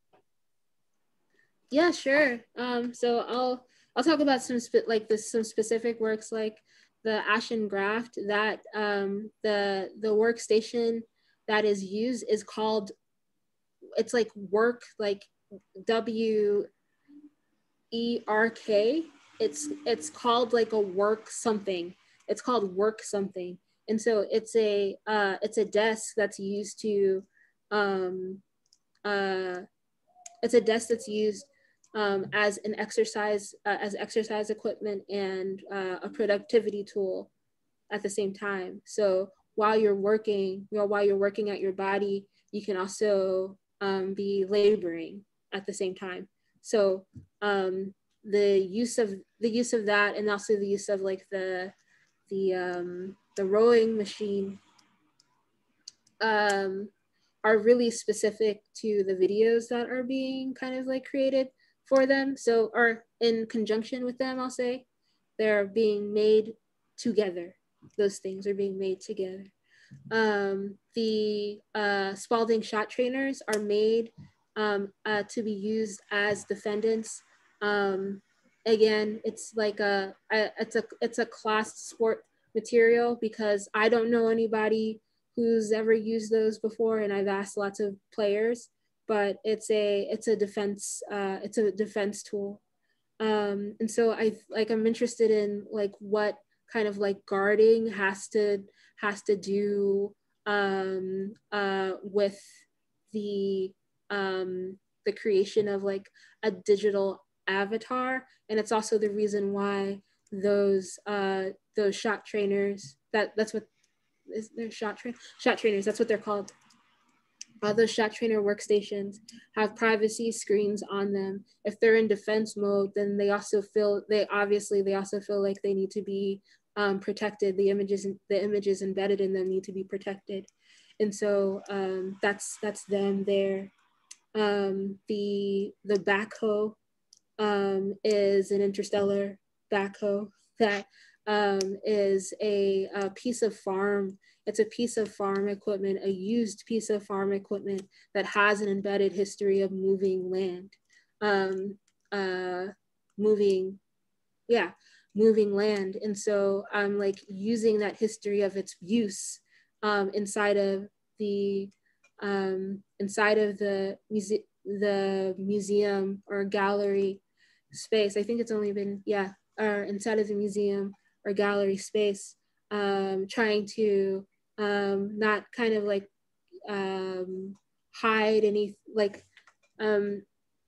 Yeah, sure. Um, so I'll I'll talk about some spe- like this some specific works like the Ashen Graft. That um, the the workstation that is used is called, it's like work, like W E R K. It's it's called like a work something. It's called work something. And so it's a uh, it's a desk that's used to um, uh, it's a desk that's used um, as an exercise uh, as exercise equipment and uh, a productivity tool at the same time. So while you're working, you know, while you're working at your body, you can also um, be laboring at the same time. So um, the use of the use of that, and also the use of like the the um, the rowing machine, um, are really specific to the videos that are being kind of like created for them. So, or in conjunction with them, I'll say, they're being made together. Those things are being made together. Um, the uh, Spalding shot trainers are made um, uh, to be used as defendants. Um, again, it's like a, a it's a it's a class sport material because I don't know anybody who's ever used those before, and I've asked lots of players. But it's a it's a defense uh, it's a defense tool, um, and so I like I'm interested in like what kind of like guarding has to has to do um, uh, with the um, the creation of like a digital avatar, and it's also the reason why those uh, those shot trainers that that's what is their shot train shot trainers that's what they're called. Uh, those shot trainer workstations have privacy screens on them. If they're in defense mode, then they also feel they obviously they also feel like they need to be um, protected. The images the images embedded in them need to be protected, and so um, that's that's them there. Um, the the backhoe um, is an interstellar backhoe that um, is a, a piece of farm. It's a piece of farm equipment, a used piece of farm equipment that has an embedded history of moving land, um, uh, moving, yeah, moving land. And so I'm like using that history of its use um, inside of the um, inside of the muse the museum or gallery space. I think it's only been yeah, or inside of the museum or gallery space, um, trying to um, not kind of like um, hide any, like, um,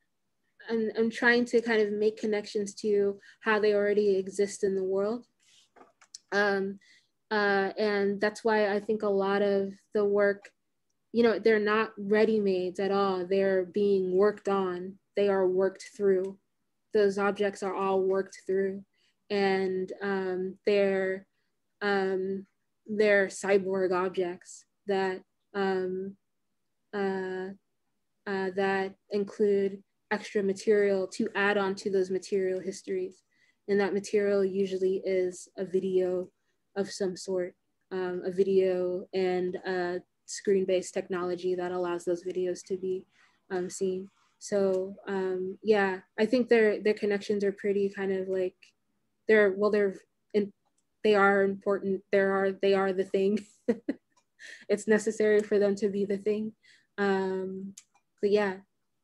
I'm, I'm trying to kind of make connections to how they already exist in the world. Um, uh, and that's why I think a lot of the work you know, they're not ready-mades at all. They're being worked on. They are worked through. Those objects are all worked through, and um, they're um, they're cyborg objects that um, uh, uh, that include extra material to add on to those material histories, and that material usually is a video of some sort, um, a video and a screen-based technology that allows those videos to be um, seen. So um, yeah, I think their their connections are pretty kind of like, they're, well, they're, in, they are important. There are, they are the thing. It's necessary for them to be the thing. Um, but yeah.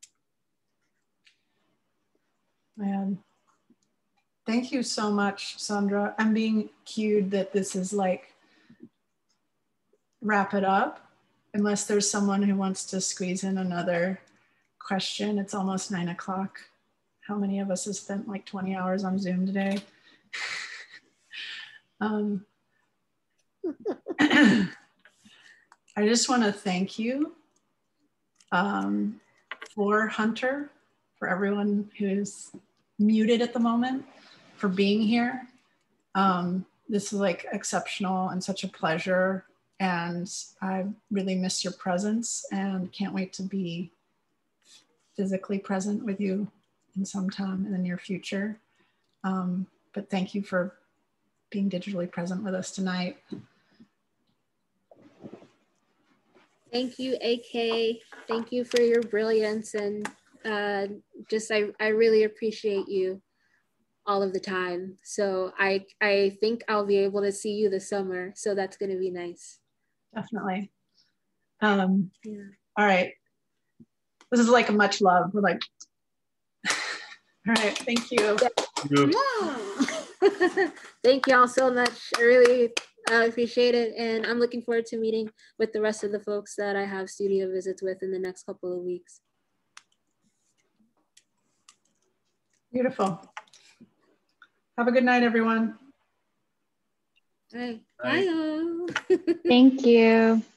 Man, thank you so much, Sandra. I'm being cued that this is like, wrap it up, unless there's someone who wants to squeeze in another question. It's almost nine o'clock. How many of us have spent like twenty hours on Zoom today? um, I just want to thank you um, for Hunter, for everyone who's muted at the moment, for being here. Um, this is like exceptional and such a pleasure. And I really miss your presence and can't wait to be physically present with you in some time in the near future. Um, but thank you for being digitally present with us tonight. Thank you, A K. Thank you for your brilliance, and uh, just I, I really appreciate you all of the time. So I, I think I'll be able to see you this summer. So that's going to be nice. Definitely. Um, yeah. All right. This is like a much love. We're like, all right, thank you. Yeah. Thank y'all so much. I really uh, appreciate it. And I'm looking forward to meeting with the rest of the folks that I have studio visits with in the next couple of weeks. Beautiful. Have a good night, everyone. All right. Bye, y'all. Thank you.